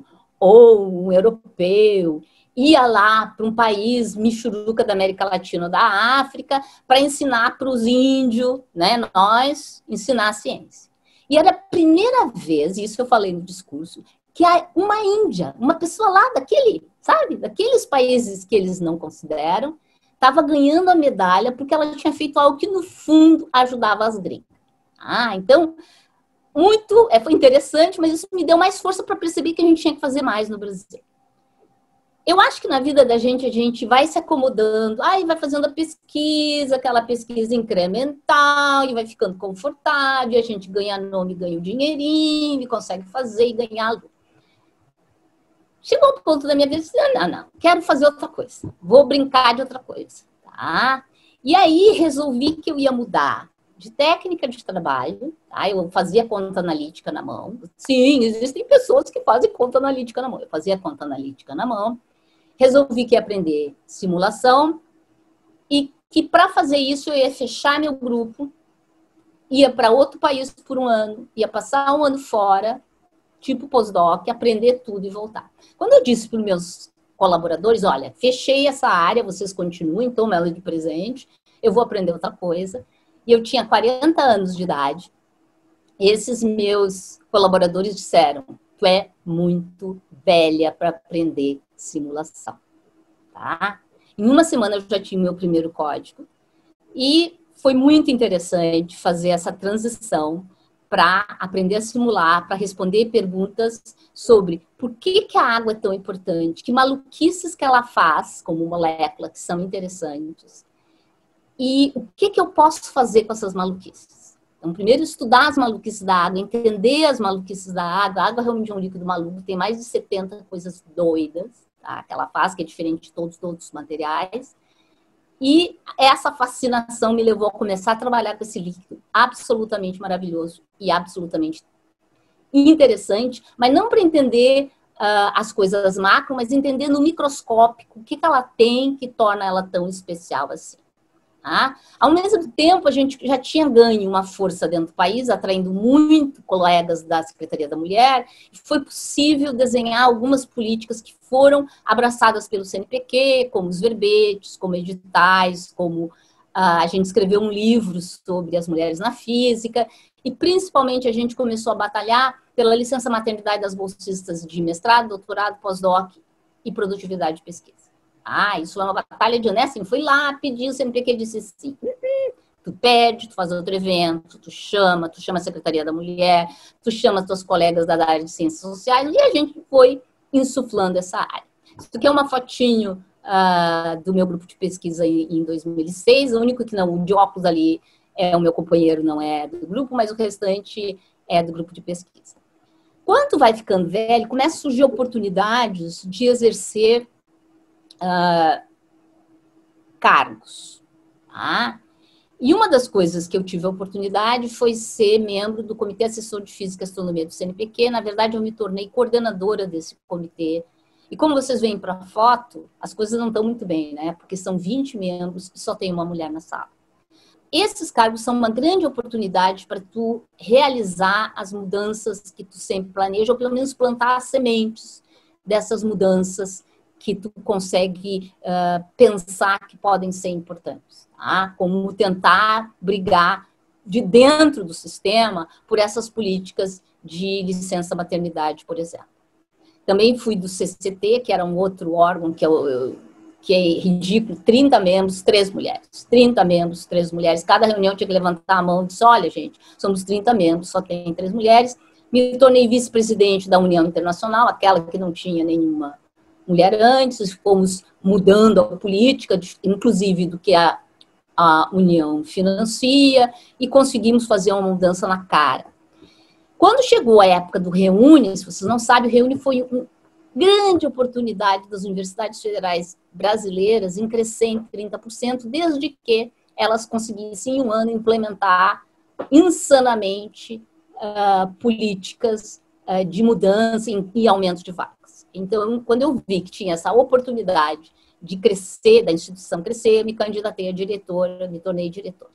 ou um europeu ia lá para um país michuruca da América Latina ou da África para ensinar para os índios, né, nós, ensinar a ciência. E era a primeira vez, isso eu falei no discurso, que uma índia, uma pessoa lá daquele, sabe, daqueles países que eles não consideram, estava ganhando a medalha porque ela tinha feito algo que, no fundo, ajudava as gringas. Ah, então, muito, é, foi interessante, mas isso me deu mais força para perceber que a gente tinha que fazer mais no Brasil. Eu acho que na vida da gente, a gente vai se acomodando, aí vai fazendo a pesquisa, aquela pesquisa incremental, e vai ficando confortável, e a gente ganha nome, ganha o dinheirinho, e consegue fazer e ganhar lucro. Chegou um ponto da minha vida, eu disse, não, não, quero fazer outra coisa, vou brincar de outra coisa, tá? E aí resolvi que eu ia mudar de técnica de trabalho, tá? Eu fazia conta analítica na mão. Sim, existem pessoas que fazem conta analítica na mão. Eu fazia conta analítica na mão. Resolvi que ia aprender simulação e que para fazer isso eu ia fechar meu grupo, ia para outro país por um ano, ia passar um ano fora, tipo pós-doc, aprender tudo e voltar. Quando eu disse para os meus colaboradores, olha, fechei essa área, vocês continuem, tomem ela de presente, eu vou aprender outra coisa. E eu tinha quarenta anos de idade. E esses meus colaboradores disseram, tu é muito velha para aprender simulação. Tá? Em uma semana eu já tinha meu primeiro código. E foi muito interessante fazer essa transição para aprender a simular, para responder perguntas sobre por que, que a água é tão importante, que maluquices que ela faz como molécula que são interessantes. E o que, que eu posso fazer com essas maluquices? Então, primeiro, estudar as maluquices da água, entender as maluquices da água. A água realmente é um líquido maluco, tem mais de setenta coisas doidas, tá, que ela faz, que é diferente de todos, todos os materiais. E essa fascinação me levou a começar a trabalhar com esse líquido absolutamente maravilhoso e absolutamente interessante, mas não para entender uh, as coisas macro, mas entender no microscópico o que, que ela tem que torna ela tão especial assim. Tá? Ao mesmo tempo, a gente já tinha ganho uma força dentro do país, atraindo muito colegas da Secretaria da Mulher, e foi possível desenhar algumas políticas que foram abraçadas pelo C N P Q, como os verbetes, como editais, como ah, a gente escreveu um livro sobre as mulheres na física, e principalmente a gente começou a batalhar pela licença maternidade das bolsistas de mestrado, doutorado, pós-doc e produtividade de pesquisa. Ah, isso é uma batalha de honesto, assim, fui lá, pedi, o C N P Q disse sim. Tu pede, tu faz outro evento, tu chama, tu chama a Secretaria da Mulher, tu chama as tuas colegas da área de Ciências Sociais, e a gente foi insuflando essa área. Isso aqui é uma fotinho uh, do meu grupo de pesquisa em, em dois mil e seis, o único que não, o de óculos ali é o meu companheiro, não é do grupo, mas o restante é do grupo de pesquisa. Quando tu vai ficando velho, começa a surgir oportunidades de exercer uh, cargos, tá? E uma das coisas que eu tive a oportunidade foi ser membro do Comitê Assessor de Física e Astronomia do C N P Q. Na verdade, eu me tornei coordenadora desse comitê. E como vocês veem para a foto, as coisas não estão muito bem, né? Porque são vinte membros e só tem uma mulher na sala. Esses cargos são uma grande oportunidade para tu realizar as mudanças que tu sempre planeja, ou pelo menos plantar as sementes dessas mudanças que tu consegue uh, pensar que podem ser importantes, tá? Como tentar brigar de dentro do sistema por essas políticas de licença maternidade, por exemplo. Também fui do C C T, que era um outro órgão que, eu, eu, que é ridículo, trinta membros, três mulheres. trinta membros, três mulheres. Cada reunião tinha que levantar a mão e disse, olha, gente, somos trinta membros, só tem três mulheres. Me tornei vice-presidente da União Internacional, aquela que não tinha nenhuma mulher antes, fomos mudando a política, inclusive do que a, a União financia, e conseguimos fazer uma mudança na cara. Quando chegou a época do Reúne, se vocês não sabem, o Reúne foi uma grande oportunidade das universidades federais brasileiras em crescer em trinta por cento, desde que elas conseguissem em um ano implementar insanamente uh, políticas uh, de mudança e, e aumento de vagas. Então, quando eu vi que tinha essa oportunidade de crescer, da instituição crescer, eu me candidatei a diretora, me tornei diretora.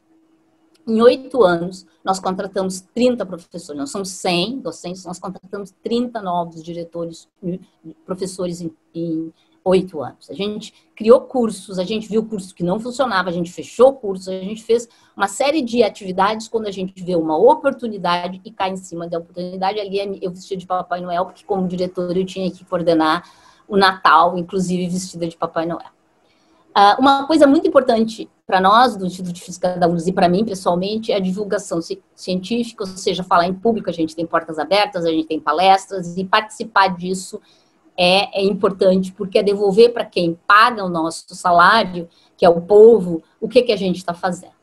Em oito anos, nós contratamos trinta professores, nós somos cem docentes, nós contratamos trinta novos diretores, professores em, em oito anos. A gente criou cursos, a gente viu cursos que não funcionavam, a gente fechou cursos, a gente fez uma série de atividades quando a gente vê uma oportunidade e cai em cima da oportunidade. Ali eu vestia de Papai Noel, porque como diretora eu tinha que coordenar o Natal, inclusive vestida de Papai Noel. Uh, uma coisa muito importante para nós, do Instituto de Física da U N S e para mim, pessoalmente, é a divulgação ci científica, ou seja, falar em público, a gente tem portas abertas, a gente tem palestras, e participar disso é, é importante, porque é devolver para quem paga o nosso salário, que é o povo, o que, que a gente está fazendo.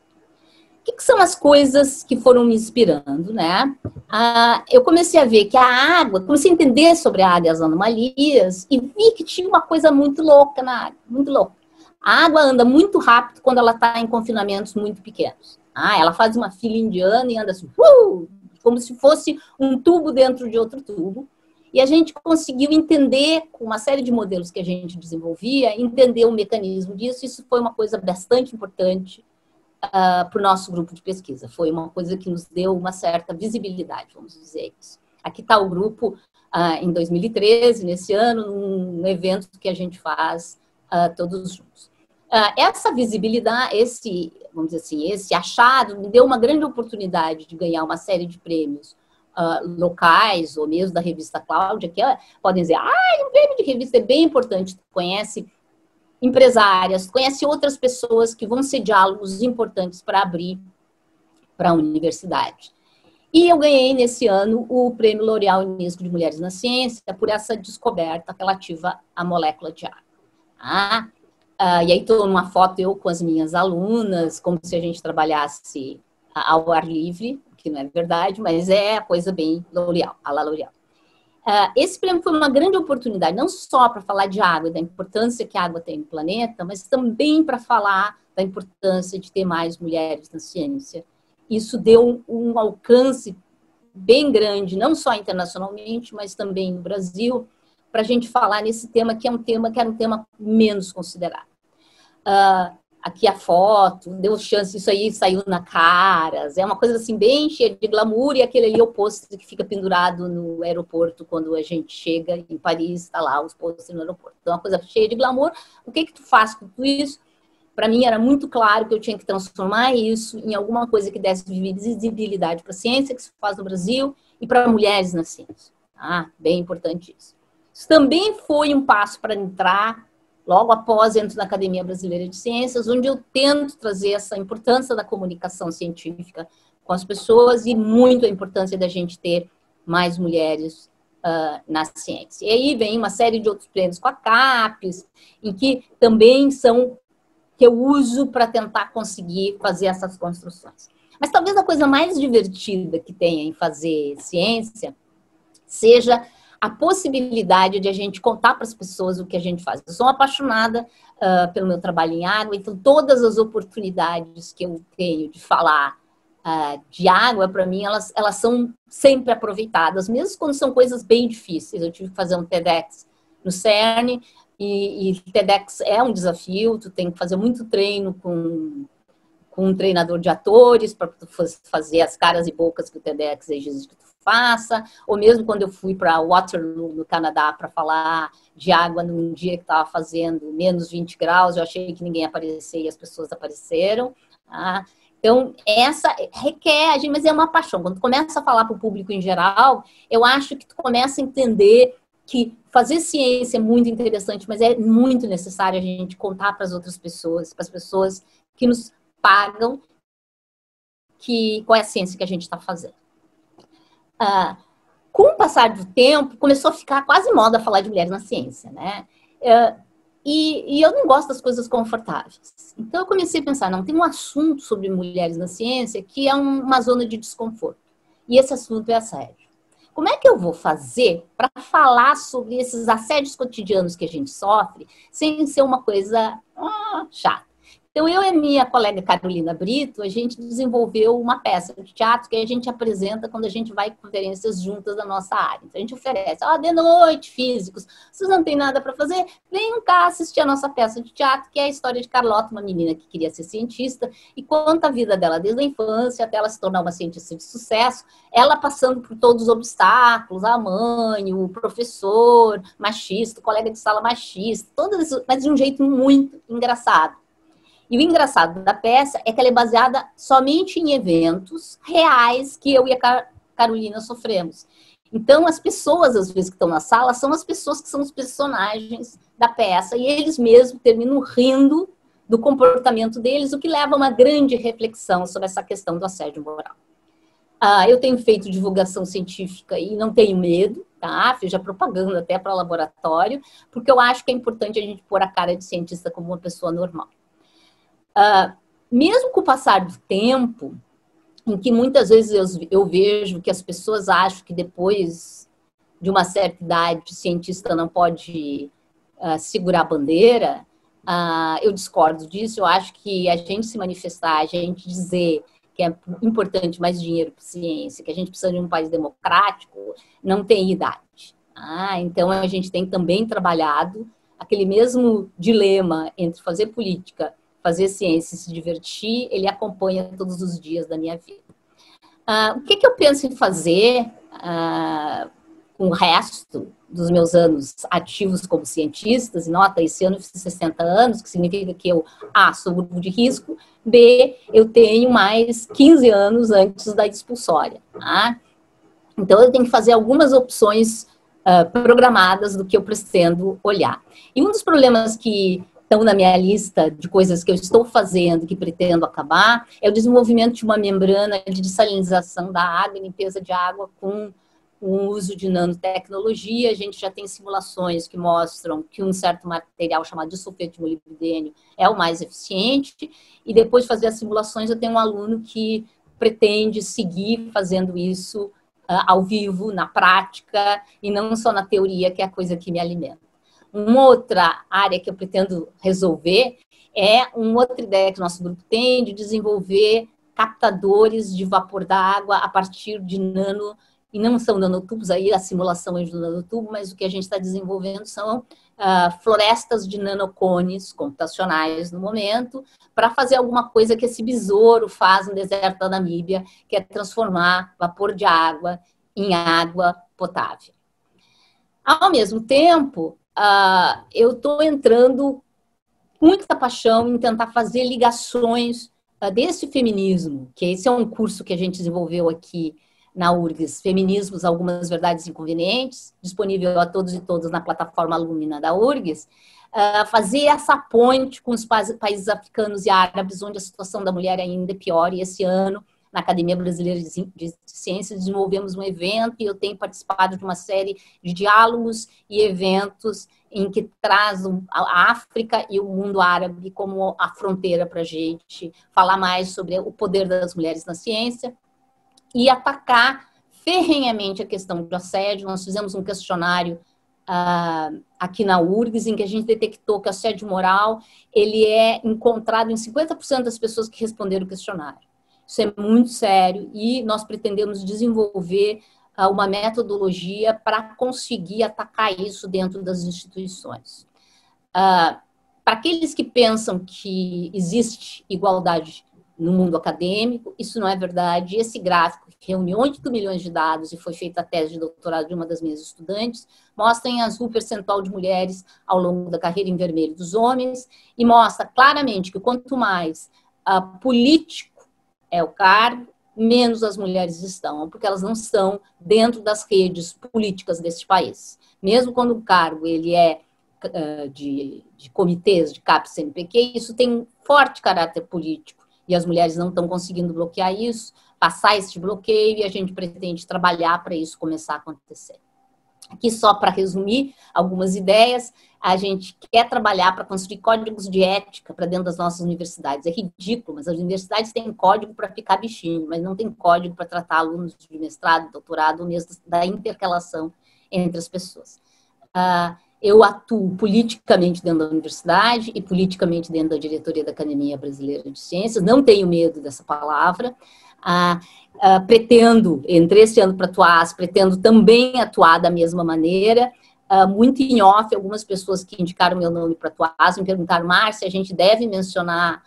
O que, que são as coisas que foram me inspirando, né? Ah, eu comecei a ver que a água, comecei a entender sobre a água e as anomalias, e vi que tinha uma coisa muito louca na água, muito louca. A água anda muito rápido quando ela está em confinamentos muito pequenos. Ah, ela faz uma fila indiana e anda assim, uh, como se fosse um tubo dentro de outro tubo. E a gente conseguiu entender, com uma série de modelos que a gente desenvolvia, entender o mecanismo disso. Isso foi uma coisa bastante importante uh, para o nosso grupo de pesquisa. Foi uma coisa que nos deu uma certa visibilidade, vamos dizer isso. Aqui está o grupo uh, em dois mil e treze, nesse ano, num evento que a gente faz uh, todos juntos. Uh, essa visibilidade, esse, vamos dizer assim, esse achado me deu uma grande oportunidade de ganhar uma série de prêmios uh, locais, ou mesmo da revista Cláudia, que uh, podem dizer, ah, um prêmio de revista é bem importante, tu conhece empresárias, tu conhece outras pessoas que vão ser diálogos importantes para abrir para a universidade. E eu ganhei nesse ano o prêmio L'Oréal Unesco de Mulheres na Ciência por essa descoberta relativa à molécula de água. Ah, Uh, e aí estou numa foto eu com as minhas alunas, como se a gente trabalhasse ao ar livre, que não é verdade, mas é a coisa bem L'Oréal, a la L'Oréal. Uh, esse prêmio foi uma grande oportunidade, não só para falar de água e da importância que a água tem no planeta, mas também para falar da importância de ter mais mulheres na ciência. Isso deu um, um alcance bem grande, não só internacionalmente, mas também no Brasil, para a gente falar nesse tema, que é um tema que era um tema menos considerado. Uh, aqui a foto, deu chance, isso aí saiu na Caras, é uma coisa assim bem cheia de glamour, e aquele ali é o pôster que fica pendurado no aeroporto quando a gente chega em Paris, está lá os pôsteres no aeroporto. Então, é uma coisa cheia de glamour. O que que tu faz com tudo isso? Para mim era muito claro que eu tinha que transformar isso em alguma coisa que desse visibilidade para a ciência que se faz no Brasil e para mulheres na ciência. Ah, bem importante isso. Isso também foi um passo para entrar logo após entro na Academia Brasileira de Ciências, onde eu tento trazer essa importância da comunicação científica com as pessoas e muito a importância da gente ter mais mulheres uh, na ciência. E aí vem uma série de outros prêmios com a CAPES, em que também são que eu uso para tentar conseguir fazer essas construções. Mas talvez a coisa mais divertida que tenha em fazer ciência seja a possibilidade de a gente contar para as pessoas o que a gente faz. Eu sou apaixonada uh, pelo meu trabalho em água, então todas as oportunidades que eu tenho de falar uh, de água, para mim, elas, elas são sempre aproveitadas, mesmo quando são coisas bem difíceis. Eu tive que fazer um TEDx no CERN, e, e TEDx é um desafio, tu tem que fazer muito treino com, com um treinador de atores para fazer as caras e bocas que o TEDx exige que tu faça, ou mesmo quando eu fui para Waterloo, no Canadá, para falar de água num dia que estava fazendo menos vinte graus, eu achei que ninguém ia aparecer e as pessoas apareceram. Tá? Então, essa requer, mas é uma paixão. Quando tu começa a falar para o público em geral, eu acho que tu começa a entender que fazer ciência é muito interessante, mas é muito necessário a gente contar para as outras pessoas, para as pessoas que nos pagam, que, qual é a ciência que a gente está fazendo. Ah, com o passar do tempo, começou a ficar quase moda falar de mulheres na ciência, né? Ah, e, e eu não gosto das coisas confortáveis. Então, eu comecei a pensar, não, tem um assunto sobre mulheres na ciência que é um, uma zona de desconforto. E esse assunto é assédio. Como é que eu vou fazer para falar sobre esses assédios cotidianos que a gente sofre sem ser uma coisa ah, chata? Então, eu e a minha colega Carolina Brito, a gente desenvolveu uma peça de teatro que a gente apresenta quando a gente vai em conferências juntas da nossa área. Então, a gente oferece, ó, de noite, físicos, vocês não têm nada para fazer, venham cá assistir a nossa peça de teatro, que é a história de Carlota, uma menina que queria ser cientista, e conta a vida dela desde a infância até ela se tornar uma cientista de sucesso, ela passando por todos os obstáculos, a mãe, o professor machista, o colega de sala machista, todas isso, mas de um jeito muito engraçado. E o engraçado da peça é que ela é baseada somente em eventos reais que eu e a Carolina sofremos. Então, as pessoas, às vezes, que estão na sala, são as pessoas que são os personagens da peça, e eles mesmos terminam rindo do comportamento deles, o que leva a uma grande reflexão sobre essa questão do assédio moral. Ah, eu tenho feito divulgação científica e não tenho medo, tá? Fiz já propaganda até para o laboratório, porque eu acho que é importante a gente pôr a cara de cientista como uma pessoa normal. Uh, mesmo com o passar do tempo, em que muitas vezes eu, eu vejo que as pessoas acham que depois de uma certa idade, o cientista não pode uh, segurar a bandeira, uh, eu discordo disso. Eu acho que a gente se manifestar, a gente dizer que é importante mais dinheiro para a ciência, que a gente precisa de um país democrático, não tem idade. Ah, então, a gente tem também trabalhado aquele mesmo dilema entre fazer política, fazer ciência e se divertir, ele acompanha todos os dias da minha vida. Uh, o que, que eu penso em fazer uh, com o resto dos meus anos ativos como cientistas? Nota, esse ano eu fiz sessenta anos, que significa que eu, A, sou grupo de risco, B, eu tenho mais quinze anos antes da expulsória. Tá? Então, eu tenho que fazer algumas opções uh, programadas do que eu pretendo olhar. E um dos problemas que estão na minha lista de coisas que eu estou fazendo, que pretendo acabar, é o desenvolvimento de uma membrana de dessalinização da água e limpeza de água com o uso de nanotecnologia. A gente já tem simulações que mostram que um certo material chamado de sulfeto de molibdênio é o mais eficiente, e depois de fazer as simulações, eu tenho um aluno que pretende seguir fazendo isso uh, ao vivo, na prática, e não só na teoria, que é a coisa que me alimenta. Uma outra área que eu pretendo resolver é uma outra ideia que o nosso grupo tem de desenvolver captadores de vapor da água a partir de nano, e não são nanotubos, aí a simulação é do nanotubo, mas o que a gente está desenvolvendo são uh, florestas de nanocones computacionais no momento, para fazer alguma coisa que esse besouro faz no deserto da Namíbia, que é transformar vapor de água em água potável. Ao mesmo tempo, Uh, eu estou entrando com muita paixão em tentar fazer ligações uh, desse feminismo, que esse é um curso que a gente desenvolveu aqui na U R G S, Feminismos, Algumas Verdades Inconvenientes, disponível a todos e todas na plataforma Alumina da U R G S, uh, fazer essa ponte com os pa países africanos e árabes, onde a situação da mulher ainda é pior. E esse ano, na Academia Brasileira de Ciências, desenvolvemos um evento e eu tenho participado de uma série de diálogos e eventos em que traz a África e o mundo árabe como a fronteira para a gente falar mais sobre o poder das mulheres na ciência e atacar ferrenhamente a questão do assédio. Nós fizemos um questionário uh, aqui na U R G S, em que a gente detectou que o assédio moral ele é encontrado em cinquenta por cento das pessoas que responderam o questionário. Isso é muito sério e nós pretendemos desenvolver uh, uma metodologia para conseguir atacar isso dentro das instituições. Uh, para aqueles que pensam que existe igualdade no mundo acadêmico, isso não é verdade. Esse gráfico, que reúne oito milhões de dados e foi feita a tese de doutorado de uma das minhas estudantes, mostra em azul o percentual de mulheres ao longo da carreira, em vermelho dos homens, e mostra claramente que quanto mais uh, político é o cargo, menos as mulheres estão, porque elas não estão dentro das redes políticas deste país. Mesmo quando o cargo ele é uh, de, de comitês, de CAPES, C N P Q, isso tem um forte caráter político. E as mulheres não estão conseguindo bloquear isso, passar esse bloqueio, e a gente pretende trabalhar para isso começar a acontecer. Aqui, só para resumir algumas ideias, a gente quer trabalhar para construir códigos de ética para dentro das nossas universidades. É ridículo, mas as universidades têm código para picar bichinho, mas não tem código para tratar alunos de mestrado, doutorado, ou mesmo da interrelação entre as pessoas. Uh, Eu atuo politicamente dentro da universidade e politicamente dentro da diretoria da Academia Brasileira de Ciências. Não tenho medo dessa palavra. Ah, ah, pretendo, entrei esse ano para a Tuas, pretendo também atuar da mesma maneira. Ah, muito em off, algumas pessoas que indicaram meu nome para a Tuas me perguntaram: Márcia, a gente deve mencionar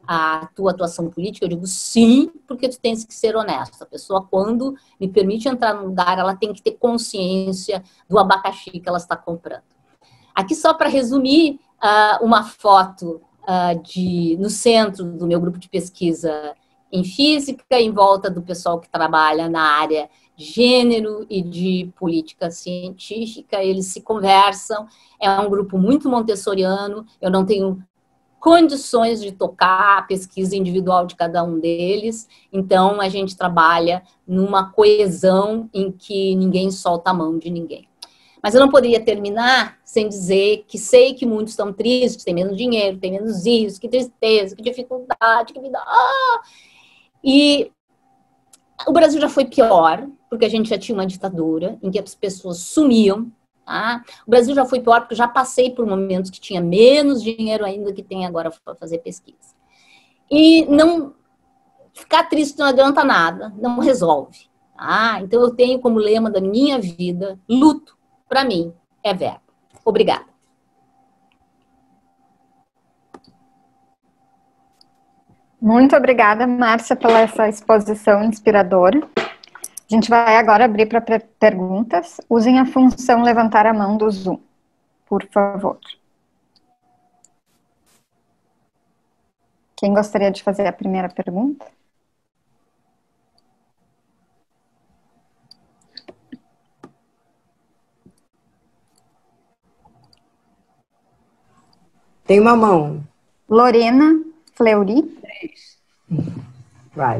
a tua atuação política? Eu digo sim, porque tu tens que ser honesta. A pessoa, quando me permite entrar num lugar, ela tem que ter consciência do abacaxi que ela está comprando. Aqui, só para resumir, uh, uma foto uh, de, no centro do meu grupo de pesquisa em física, em volta do pessoal que trabalha na área de gênero e de política científica. Eles se conversam, é um grupo muito montessoriano, eu não tenho condições de tocar a pesquisa individual de cada um deles, então a gente trabalha numa coesão em que ninguém solta a mão de ninguém. Mas eu não poderia terminar sem dizer que sei que muitos estão tristes, tem menos dinheiro, tem menos isso, que tristeza, que dificuldade, que vida... Ah! E o Brasil já foi pior, porque a gente já tinha uma ditadura em que as pessoas sumiam. Tá? O Brasil já foi pior porque eu já passei por momentos que tinha menos dinheiro ainda que tem agora para fazer pesquisa. E não ficar triste não adianta nada, não resolve. Tá? Então eu tenho como lema da minha vida, luto. Para mim, é verbo. Obrigada. Muito obrigada, Márcia, pela essa exposição inspiradora. A gente vai agora abrir para perguntas. Usem a função levantar a mão do Zoom, por favor. Quem gostaria de fazer a primeira pergunta? Tem uma mão. Lorena Fleury. Três. Vai.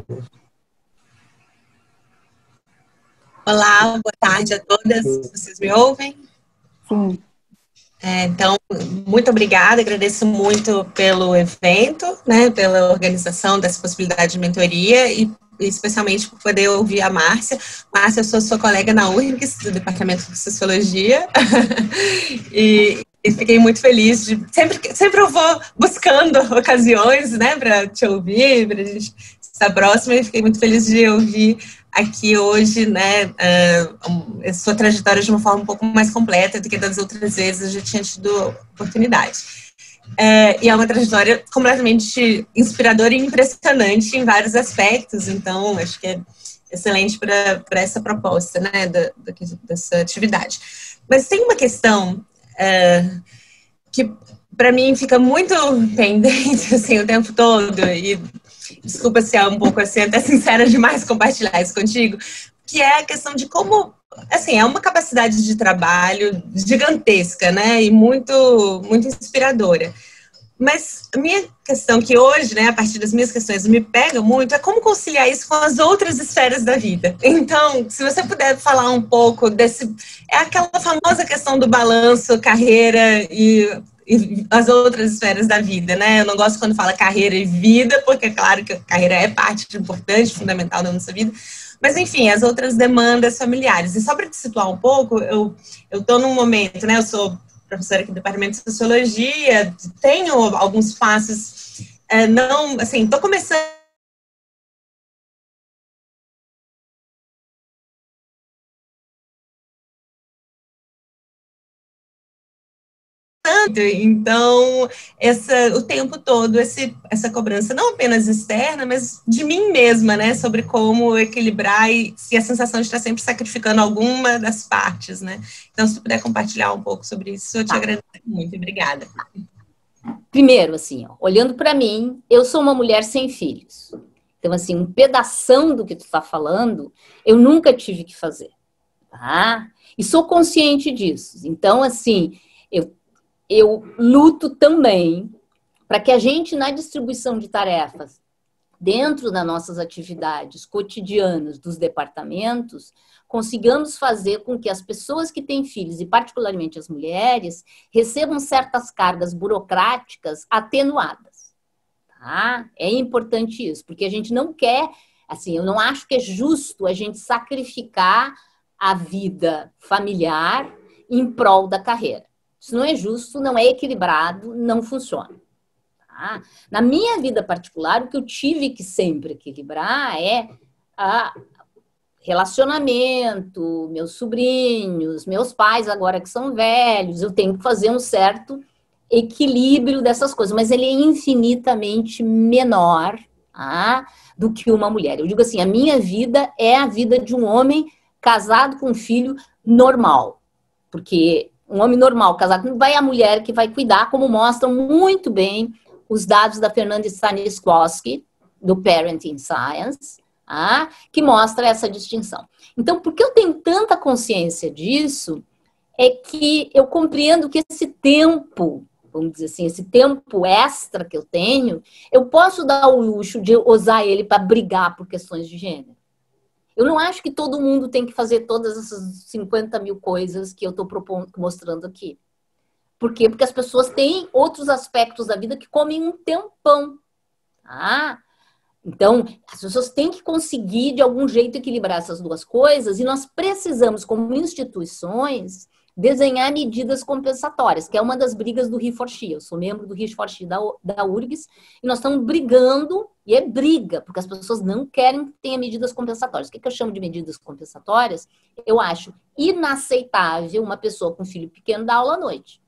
Olá, boa tarde a todas. Vocês me ouvem? Sim. É, então, muito obrigada. Agradeço muito pelo evento, né, pela organização dessa possibilidade de mentoria e especialmente por poder ouvir a Márcia. Márcia, eu sou sua colega na U R G S, do Departamento de Sociologia. e E fiquei muito feliz de... Sempre, sempre eu vou buscando ocasiões, né, para te ouvir, para a gente estar próxima, e fiquei muito feliz de ouvir aqui hoje, né, a sua trajetória de uma forma um pouco mais completa do que das outras vezes eu já tinha tido oportunidade. É, e é uma trajetória completamente inspiradora e impressionante em vários aspectos, então acho que é excelente para essa proposta, né, da, da, dessa atividade. Mas tem uma questão... É, que para mim fica muito pendente assim, o tempo todo, e desculpa se é um pouco assim, até sincera demais compartilhar isso contigo, que é a questão de como, assim, é uma capacidade de trabalho gigantesca, né, e muito, muito inspiradora. Mas a minha questão que hoje, né, a partir das minhas questões, me pega muito, é como conciliar isso com as outras esferas da vida. Então, se você puder falar um pouco desse... É aquela famosa questão do balanço, carreira e, e as outras esferas da vida, né? Eu não gosto quando fala carreira e vida, porque é claro que a carreira é parte importante, fundamental da nossa vida. Mas, enfim, as outras demandas familiares. E só para te situar um pouco, eu estou num momento, né, eu sou professora aqui do Departamento de Sociologia, tenho alguns passos, é, não, assim, estou começando então, essa, o tempo todo, esse, essa cobrança, não apenas externa, mas de mim mesma, né, sobre como equilibrar e se a sensação de estar sempre sacrificando alguma das partes, né. Então, se tu puder compartilhar um pouco sobre isso, eu te tá. agradeço muito. Obrigada. Primeiro, assim, ó, olhando para mim, eu sou uma mulher sem filhos. Então, assim, um pedação do que tu está falando, eu nunca tive que fazer, tá? E sou consciente disso. Então, assim, eu Eu luto também para que a gente, na distribuição de tarefas, dentro das nossas atividades cotidianas dos departamentos, consigamos fazer com que as pessoas que têm filhos, e particularmente as mulheres, recebam certas cargas burocráticas atenuadas. Tá? É importante isso, porque a gente não quer, assim, eu não acho que é justo a gente sacrificar a vida familiar em prol da carreira. Isso não é justo, não é equilibrado, não funciona. Tá? Na minha vida particular, o que eu tive que sempre equilibrar é a relacionamento, meus sobrinhos, meus pais agora que são velhos, eu tenho que fazer um certo equilíbrio dessas coisas, mas ele é infinitamente menor, tá, do que uma mulher. Eu digo assim, a minha vida é a vida de um homem casado com um filho normal, porque um homem normal, casado, não vai a mulher que vai cuidar, como mostram muito bem os dados da Fernanda Stanisławski, do Parenting Science, ah, que mostra essa distinção. Então, porque eu tenho tanta consciência disso, é que eu compreendo que esse tempo, vamos dizer assim, esse tempo extra que eu tenho, eu posso dar o luxo de usar ele para brigar por questões de gênero. Eu não acho que todo mundo tem que fazer todas essas cinquenta mil coisas que eu estou mostrando aqui. Por quê? Porque as pessoas têm outros aspectos da vida que comem um tempão. Tá? Então, as pessoas têm que conseguir, de algum jeito, equilibrar essas duas coisas, e nós precisamos, como instituições, desenhar medidas compensatórias, que é uma das brigas do He for She. Eu sou membro do He for She da, da U R G S, e nós estamos brigando, e é briga, porque as pessoas não querem que tenha medidas compensatórias. O que, que eu chamo de medidas compensatórias? Eu acho inaceitável uma pessoa com filho pequeno dar aula à noite.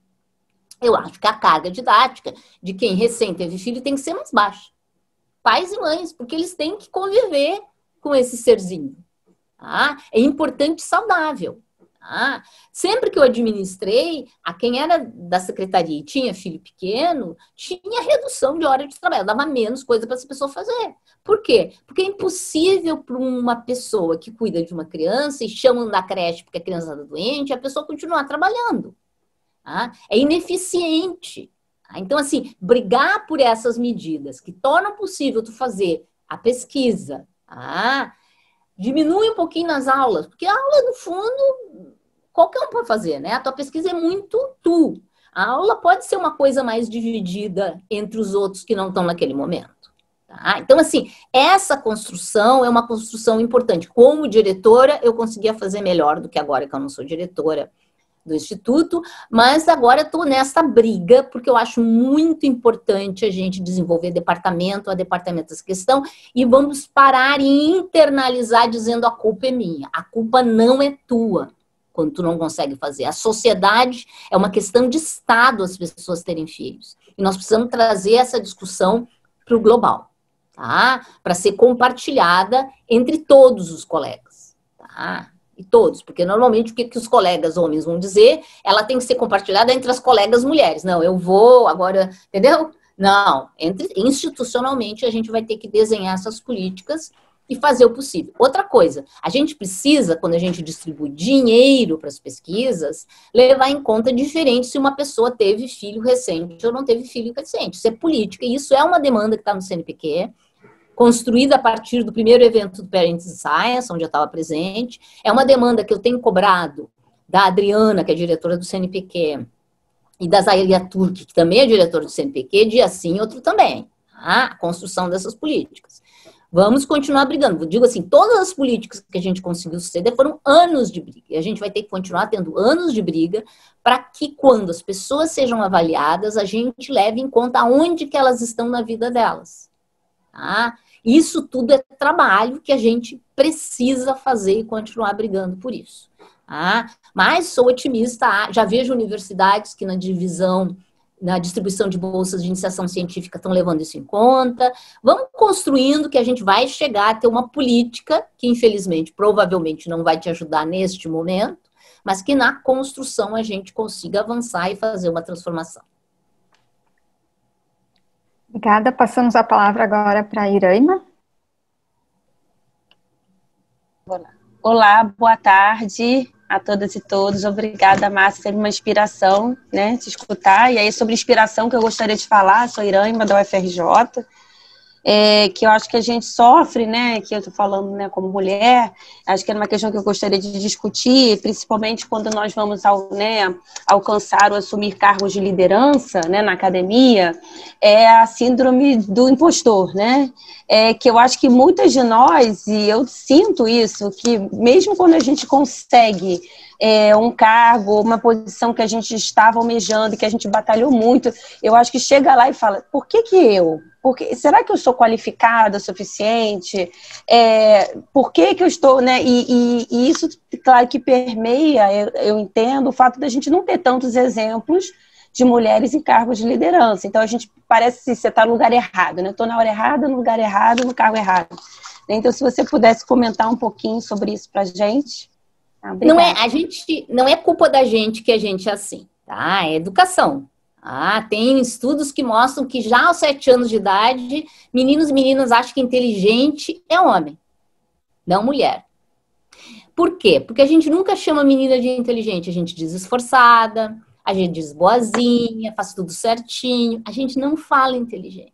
Eu acho que a carga didática de quem recém teve filho tem que ser mais baixa. Pais e mães, porque eles têm que conviver com esse serzinho. Tá? É importante e saudável. Tá? Sempre que eu administrei, a quem era da secretaria e tinha filho pequeno, tinha redução de hora de trabalho, dava menos coisa para essa pessoa fazer. Por quê? Porque é impossível para uma pessoa que cuida de uma criança e chama da creche porque a criança está doente, a pessoa continuar trabalhando. Tá? É ineficiente. Tá? Então, assim, brigar por essas medidas que tornam possível tu fazer a pesquisa, tá? Diminui um pouquinho nas aulas, porque a aula, no fundo, qualquer um pode fazer, né? A tua pesquisa é muito tu. A aula pode ser uma coisa mais dividida entre os outros que não estão naquele momento. Tá? Então, assim, essa construção é uma construção importante. Como diretora, eu conseguia fazer melhor do que agora que eu não sou diretora do Instituto, mas agora estou nessa briga, porque eu acho muito importante a gente desenvolver departamento a departamento essa questão, e vamos parar e internalizar dizendo a culpa é minha. A culpa não é tua, quando tu não consegue fazer. A sociedade é uma questão de Estado as pessoas terem filhos. E nós precisamos trazer essa discussão para o global, tá? Para ser compartilhada entre todos os colegas, tá? E todos, porque normalmente o que, que os colegas homens vão dizer, ela tem que ser compartilhada entre as colegas mulheres. Não, eu vou agora, entendeu? Não, entre, institucionalmente a gente vai ter que desenhar essas políticas e fazer o possível. Outra coisa, a gente precisa, quando a gente distribui dinheiro para as pesquisas, levar em conta diferente se uma pessoa teve filho recente ou não teve filho recente. Isso é política, e isso é uma demanda que está no C N P Q, construída a partir do primeiro evento do Parents in Science, onde eu estava presente. É uma demanda que eu tenho cobrado da Adriana, que é diretora do C N P Q, e da Zailia Turk, que também é diretora do C N P Q, dia sim, outro também. Tá? A construção dessas políticas. Vamos continuar brigando. Eu digo assim, todas as políticas que a gente conseguiu suceder foram anos de briga. E a gente vai ter que continuar tendo anos de briga para que, quando as pessoas sejam avaliadas, a gente leve em conta onde que elas estão na vida delas. Tá? Isso tudo é trabalho que a gente precisa fazer e continuar brigando por isso. Tá? Mas sou otimista, já vejo universidades que na divisão, na distribuição de bolsas de iniciação científica estão levando isso em conta. Vamos construindo que a gente vai chegar a ter uma política que, infelizmente, provavelmente não vai te ajudar neste momento, mas que na construção a gente consiga avançar e fazer uma transformação. Obrigada. Passamos a palavra agora para a Iraima. Olá, boa tarde a todas e todos. Obrigada, Márcia, sempre uma inspiração, né, te escutar. E aí, sobre inspiração que eu gostaria de falar, sou Iraima, da U F R J, é, que eu acho que a gente sofre, né, que eu estou falando, né, como mulher, acho que era uma questão que eu gostaria de discutir, principalmente quando nós vamos ao, né, alcançar ou assumir cargos de liderança, né, na academia, é a síndrome do impostor, né, é, que eu acho que muitas de nós, e eu sinto isso, que mesmo quando a gente consegue é, um cargo, uma posição que a gente estava almejando, que a gente batalhou muito, eu acho que chega lá e fala, por que que eu? Porque, será que eu sou qualificada o suficiente? É, por que que eu estou, né? E, e, e isso, claro que permeia, eu, eu entendo, o fato da gente não ter tantos exemplos de mulheres em cargos de liderança. Então, a gente parece que você está no lugar errado, né? Estou na hora errada, no lugar errado, no cargo errado. Então, se você pudesse comentar um pouquinho sobre isso para a gente. Ah, não é, a gente, não é culpa da gente que a gente é assim, tá? É educação. Ah, tem estudos que mostram que já aos sete anos de idade, meninos e meninas acham que inteligente é homem, não mulher. Por quê? Porque a gente nunca chama a menina de inteligente, a gente diz esforçada, a gente diz boazinha, faz tudo certinho, a gente não fala inteligente.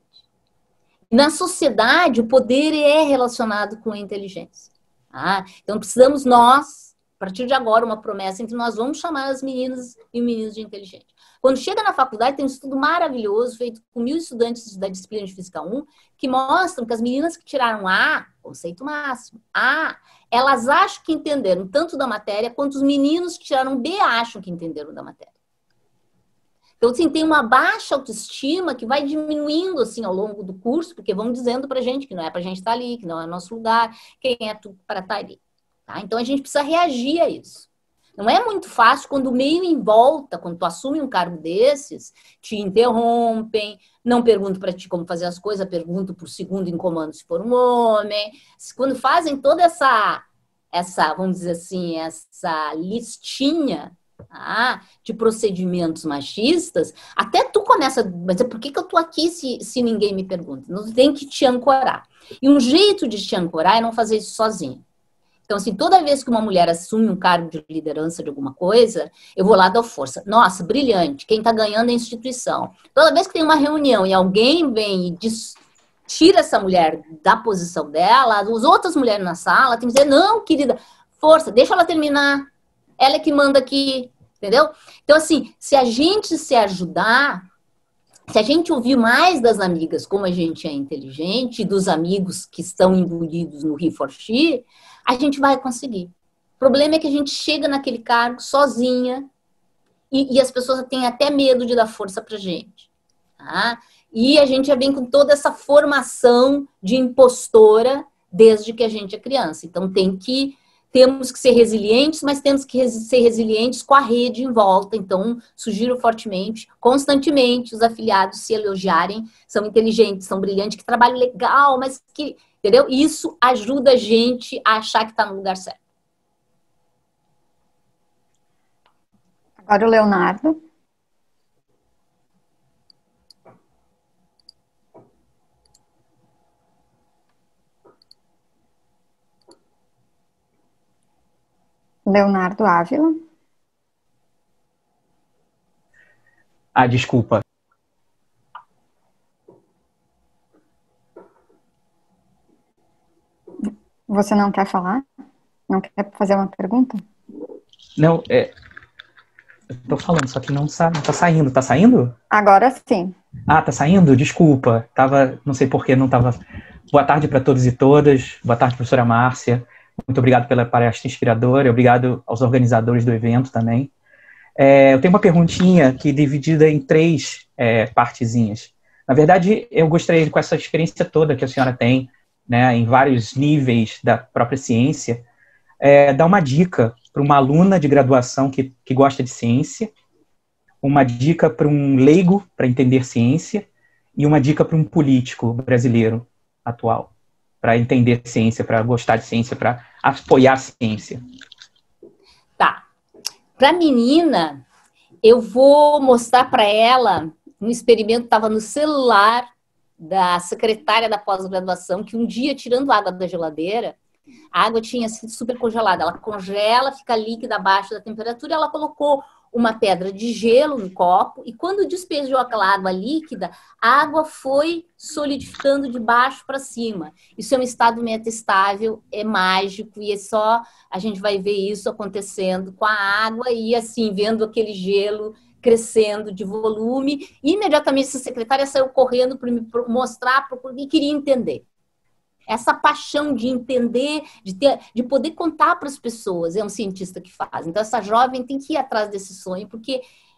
Na sociedade, o poder é relacionado com a inteligência. Ah, então precisamos nós, a partir de agora, uma promessa entre nós, vamos chamar as meninas e meninos de inteligente. Quando chega na faculdade, tem um estudo maravilhoso feito com mil estudantes da disciplina de Física um, que mostram que as meninas que tiraram A, conceito máximo, A, elas acham que entenderam tanto da matéria, quanto os meninos que tiraram B acham que entenderam da matéria. Então, assim, tem uma baixa autoestima que vai diminuindo, assim, ao longo do curso, porque vão dizendo pra gente que não é pra gente estar ali, que não é nosso lugar, quem é tu para estar ali. Tá? Então, a gente precisa reagir a isso. Não é muito fácil quando o meio em volta, quando tu assume um cargo desses, te interrompem, não perguntam para ti como fazer as coisas, perguntam por segundo em comando se for um homem. Quando fazem toda essa, essa vamos dizer assim, essa listinha, tá, de procedimentos machistas, até tu começa, mas por que que eu tô aqui se, se ninguém me pergunta? Não tem que te ancorar. E um jeito de te ancorar é não fazer isso sozinho. Então, assim, toda vez que uma mulher assume um cargo de liderança de alguma coisa, eu vou lá dar força. Nossa, brilhante, quem está ganhando é a instituição. Toda vez que tem uma reunião e alguém vem e diz, tira essa mulher da posição dela, as outras mulheres na sala tem que dizer, não, querida, força, deixa ela terminar. Ela é que manda aqui, entendeu? Então, assim, se a gente se ajudar, se a gente ouvir mais das amigas como a gente é inteligente, e dos amigos que estão imbuídos no he for she, a gente vai conseguir. O problema é que a gente chega naquele cargo sozinha e, e as pessoas têm até medo de dar força pra gente. Tá? E a gente já vem com toda essa formação de impostora desde que a gente é criança. Então tem que, temos que ser resilientes, mas temos que ser resilientes com a rede em volta. Então sugiro fortemente, constantemente, os afiliados se elogiarem, são inteligentes, são brilhantes, que trabalho legal, mas que... Entendeu? Isso ajuda a gente a achar que está no lugar certo. Agora o Leonardo. Leonardo Ávila. Ah, desculpa. Você não quer falar? Não quer fazer uma pergunta? Não, é... Eu tô falando, só que não, sa... não tá saindo. Tá saindo? Agora sim. Ah, tá saindo? Desculpa. Tava... Não sei por que não tava... Boa tarde para todos e todas. Boa tarde, professora Márcia. Muito obrigado pela palestra inspiradora. Obrigado aos organizadores do evento também. É, eu tenho uma perguntinha que é dividida em três é, partezinhas. Na verdade, eu gostaria, com essa experiência toda que a senhora tem, né, em vários níveis da própria ciência, é, dar uma dica para uma aluna de graduação que, que gosta de ciência, uma dica para um leigo para entender ciência e uma dica para um político brasileiro atual, para entender ciência, para gostar de ciência, para apoiar a ciência. Tá. Para a menina, eu vou mostrar para ela um experimento que estava no celular da secretária da pós-graduação, que um dia, tirando água da geladeira, a água tinha sido super congelada. Ela congela, fica líquida abaixo da temperatura, e ela colocou uma pedra de gelo no copo, e quando despejou aquela água líquida, a água foi solidificando de baixo para cima. Isso é um estado metastável, é mágico, e é só a gente vai ver isso acontecendo com a água, e assim, vendo aquele gelo crescendo de volume. E imediatamente essa secretária saiu correndo para me mostrar e queria entender. Essa paixão de entender, de, ter, de poder contar para as pessoas, é um cientista que faz. Então, essa jovem tem que ir atrás desse sonho, porque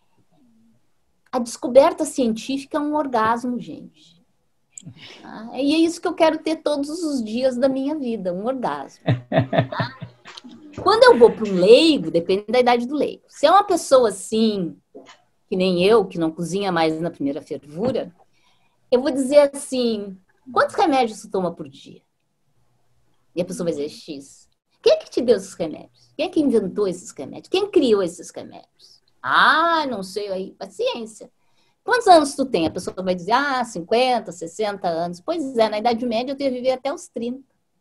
a descoberta científica é um orgasmo, gente. Tá? E é isso que eu quero ter todos os dias da minha vida, um orgasmo. Tá? Quando eu vou para um leigo, depende da idade do leigo. Se é uma pessoa assim, que nem eu, que não cozinha mais na primeira fervura, eu vou dizer assim... Quantos remédios você toma por dia? E a pessoa vai dizer X. Quem é que te deu esses remédios? Quem é que inventou esses remédios? Quem criou esses remédios? Ah, não sei aí. Paciência. Quantos anos tu tem? A pessoa vai dizer, ah, cinquenta, sessenta anos. Pois é, na Idade Média eu tenho que viver até os trinta.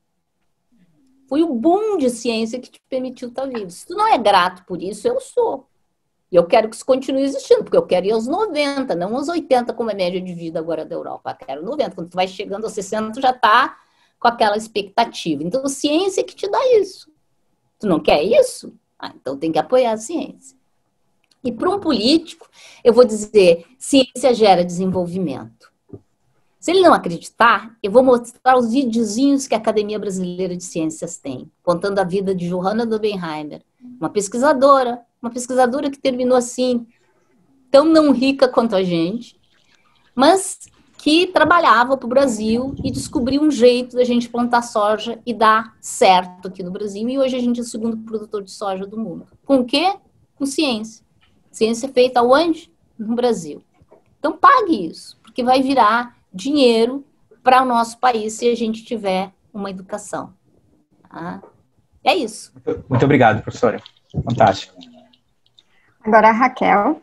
Foi o boom de ciência que te permitiu estar vivo. Se tu não é grato por isso, eu sou. E eu quero que isso continue existindo, porque eu quero ir aos noventa, não aos oitenta, como é a média de vida agora da Europa. Eu quero noventa. Quando tu vai chegando aos sessenta, tu já está com aquela expectativa. Então, a ciência é que te dá isso. Tu não quer isso? Ah, então tem que apoiar a ciência. E para um político, eu vou dizer, ciência gera desenvolvimento. Se ele não acreditar, eu vou mostrar os videozinhos que a Academia Brasileira de Ciências tem, contando a vida de Johanna Dobenheimer, uma pesquisadora, uma pesquisadora que terminou assim, tão não rica quanto a gente, mas que trabalhava para o Brasil e descobriu um jeito da gente plantar soja e dar certo aqui no Brasil. E hoje a gente é o segundo produtor de soja do mundo. Com o quê? Com ciência. Ciência feita onde? No Brasil. Então pague isso, porque vai virar dinheiro para o nosso país se a gente tiver uma educação. Tá? É isso. Muito, muito obrigado, professora. Fantástico. Agora a Raquel.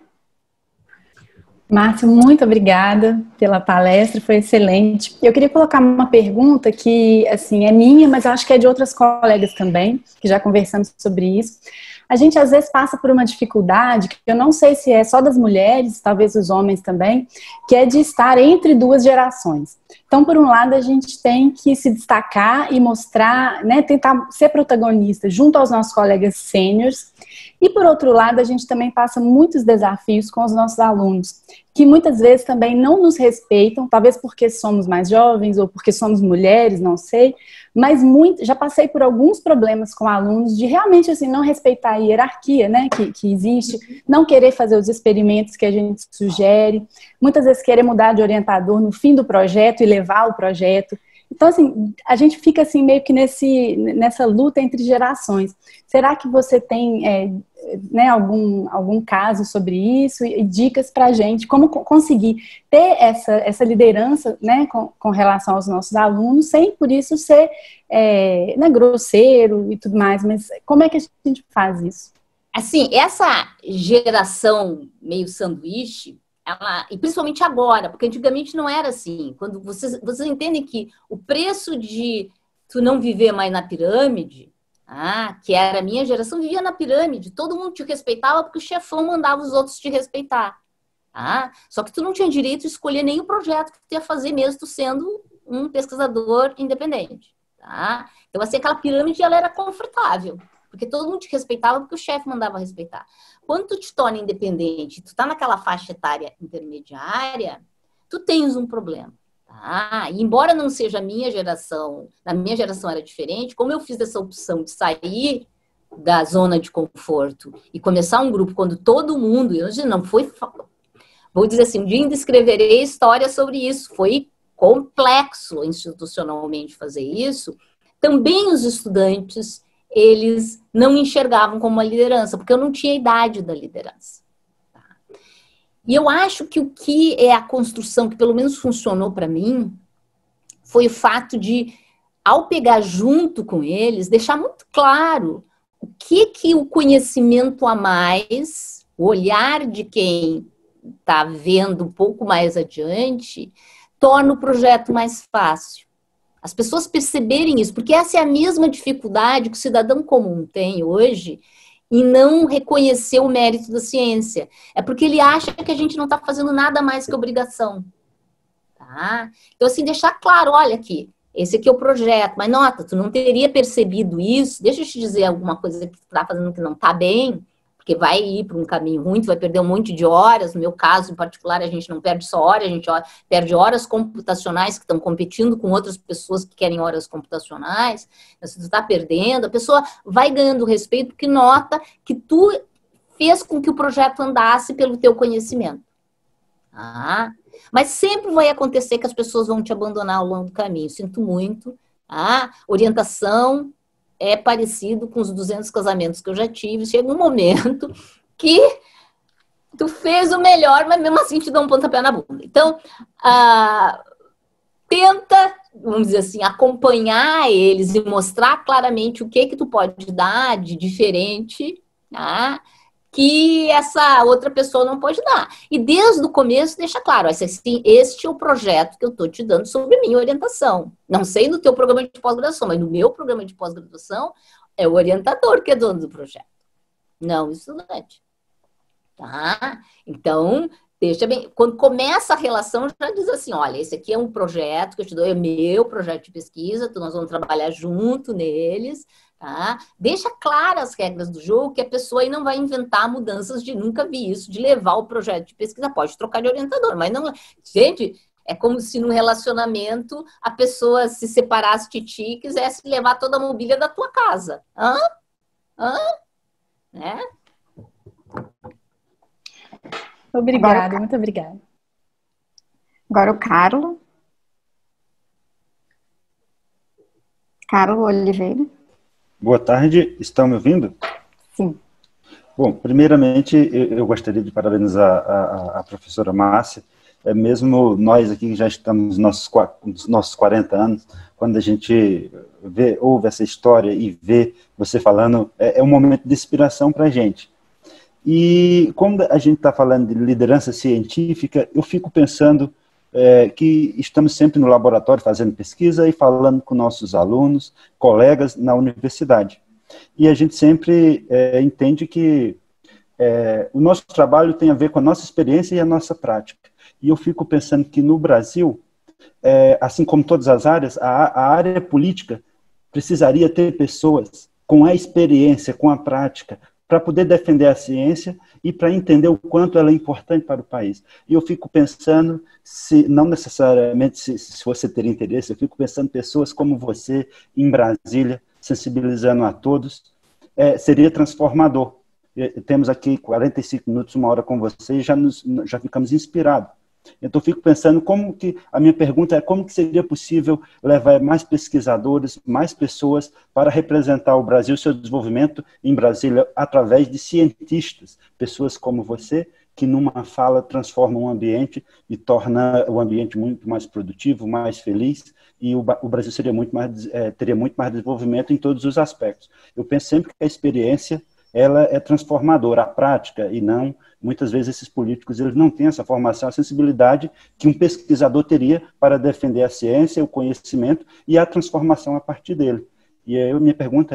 Márcia, muito obrigada pela palestra, foi excelente. Eu queria colocar uma pergunta que, assim, é minha, mas acho que é de outras colegas também, que já conversamos sobre isso. A gente, às vezes, passa por uma dificuldade, que eu não sei se é só das mulheres, talvez dos homens também, que é de estar entre duas gerações. Então, por um lado, a gente tem que se destacar e mostrar, né, tentar ser protagonista junto aos nossos colegas sêniores. E, por outro lado, a gente também passa muitos desafios com os nossos alunos, que muitas vezes também não nos respeitam, talvez porque somos mais jovens ou porque somos mulheres, não sei, mas muito, já passei por alguns problemas com alunos de realmente assim, não respeitar a hierarquia, né, que, que existe, não querer fazer os experimentos que a gente sugere, muitas vezes querer mudar de orientador no fim do projeto e levar o projeto. Então, assim, a gente fica assim meio que nesse, nessa luta entre gerações. Será que você tem é, né, algum, algum caso sobre isso e dicas para a gente, como conseguir ter essa, essa liderança, né, com, com relação aos nossos alunos, sem por isso ser é, né, grosseiro e tudo mais, mas como é que a gente faz isso? Assim, essa geração meio sanduíche, ela, e principalmente agora, porque antigamente não era assim. Quando vocês, vocês entendem que o preço de tu não viver mais na pirâmide ah, que era a minha geração, vivia na pirâmide. Todo mundo te respeitava porque o chefão mandava os outros te respeitar. Ah, só que tu não tinha direito de escolher nem o projeto que tu ia fazer mesmo tu sendo um pesquisador independente. Tá? Então, assim, aquela pirâmide ela era confortável, porque todo mundo te respeitava porque o chefe mandava respeitar. Quando tu te torna independente, tu tá naquela faixa etária intermediária, tu tens um problema. Tá? E embora não seja a minha geração, na minha geração era diferente, como eu fiz essa opção de sair da zona de conforto e começar um grupo quando todo mundo, eu não foi, vou dizer assim, um dia ainda escreverei história sobre isso, foi complexo institucionalmente fazer isso, também os estudantes, eles não me enxergavam como uma liderança, porque eu não tinha a idade da liderança. E eu acho que o que é a construção que pelo menos funcionou para mim foi o fato de, ao pegar junto com eles, deixar muito claro o que que o conhecimento a mais, o olhar de quem está vendo um pouco mais adiante, torna o projeto mais fácil. As pessoas perceberem isso, porque essa é a mesma dificuldade que o cidadão comum tem hoje e não reconhecer o mérito da ciência. É porque ele acha que a gente não está fazendo nada mais que obrigação. Tá? Então, assim, deixar claro, olha aqui, esse aqui é o projeto, mas nota, tu não teria percebido isso, deixa eu te dizer alguma coisa que tu está fazendo que não está bem, porque vai ir para um caminho ruim, tu vai perder um monte de horas, no meu caso em particular, a gente não perde só horas, a gente perde horas computacionais que estão competindo com outras pessoas que querem horas computacionais, então, se tu está perdendo, a pessoa vai ganhando respeito porque nota que tu fez com que o projeto andasse pelo teu conhecimento. Ah, mas sempre vai acontecer que as pessoas vão te abandonar ao longo do caminho, sinto muito, ah, orientação é parecido com os duzentos casamentos que eu já tive. Chega um momento que tu fez o melhor, mas mesmo assim te dá um pontapé na bunda. Então, ah, tenta, vamos dizer assim, acompanhar eles e mostrar claramente o que que tu pode dar de diferente, tá? Que essa outra pessoa não pode dar. E desde o começo deixa claro, assim, este é o projeto que eu estou te dando sobre minha orientação. Não sei no teu programa de pós-graduação, mas no meu programa de pós-graduação é o orientador que é dono do projeto, não o estudante. Tá? Então, deixa bem... Quando começa a relação, já diz assim, olha, esse aqui é um projeto que eu te dou, é meu projeto de pesquisa, nós vamos trabalhar junto neles. Tá? Deixa claras as regras do jogo, que a pessoa aí não vai inventar mudanças de nunca vi isso, de levar o projeto de pesquisa, pode trocar de orientador, mas não... Gente, é como se num relacionamento a pessoa se separasse de ti e quisesse levar toda a mobília da tua casa. Hã? Hã? Né? Obrigada, Agora, muito obrigada. Agora o Carlo. Carlo Oliveira. Boa tarde, estão me ouvindo? Sim. Bom, primeiramente, eu, eu gostaria de parabenizar a, a, a professora Márcia, é, mesmo nós aqui que já estamos nos nossos, nos nossos quarenta anos, quando a gente vê, ouve essa história e vê você falando, é, é um momento de inspiração para a gente. E quando a gente está falando de liderança científica, eu fico pensando É, que estamos sempre no laboratório fazendo pesquisa e falando com nossos alunos, colegas na universidade. E a gente sempre é, entende que é, o nosso trabalho tem a ver com a nossa experiência e a nossa prática. E eu fico pensando que no Brasil, é, assim como todas as áreas, a, a área política precisaria ter pessoas com a experiência, com a prática, para poder defender a ciência e para entender o quanto ela é importante para o país. E eu fico pensando, se não necessariamente se, se você ter interesse, eu fico pensando pessoas como você em Brasília, sensibilizando a todos, é, seria transformador. E, temos aqui quarenta e cinco minutos, uma hora com você e já, nos, já ficamos inspirados. Então, eu fico pensando como que, a minha pergunta é como que seria possível levar mais pesquisadores, mais pessoas para representar o Brasil, seu desenvolvimento em Brasília, através de cientistas, pessoas como você, que numa fala transformam o ambiente e torna o ambiente muito mais produtivo, mais feliz, e o, o Brasil seria muito mais, é, teria muito mais desenvolvimento em todos os aspectos. Eu penso sempre que a experiência ela é transformadora, a prática, e não, muitas vezes esses políticos eles não têm essa formação, a sensibilidade que um pesquisador teria para defender a ciência, o conhecimento e a transformação a partir dele. E aí minha pergunta é,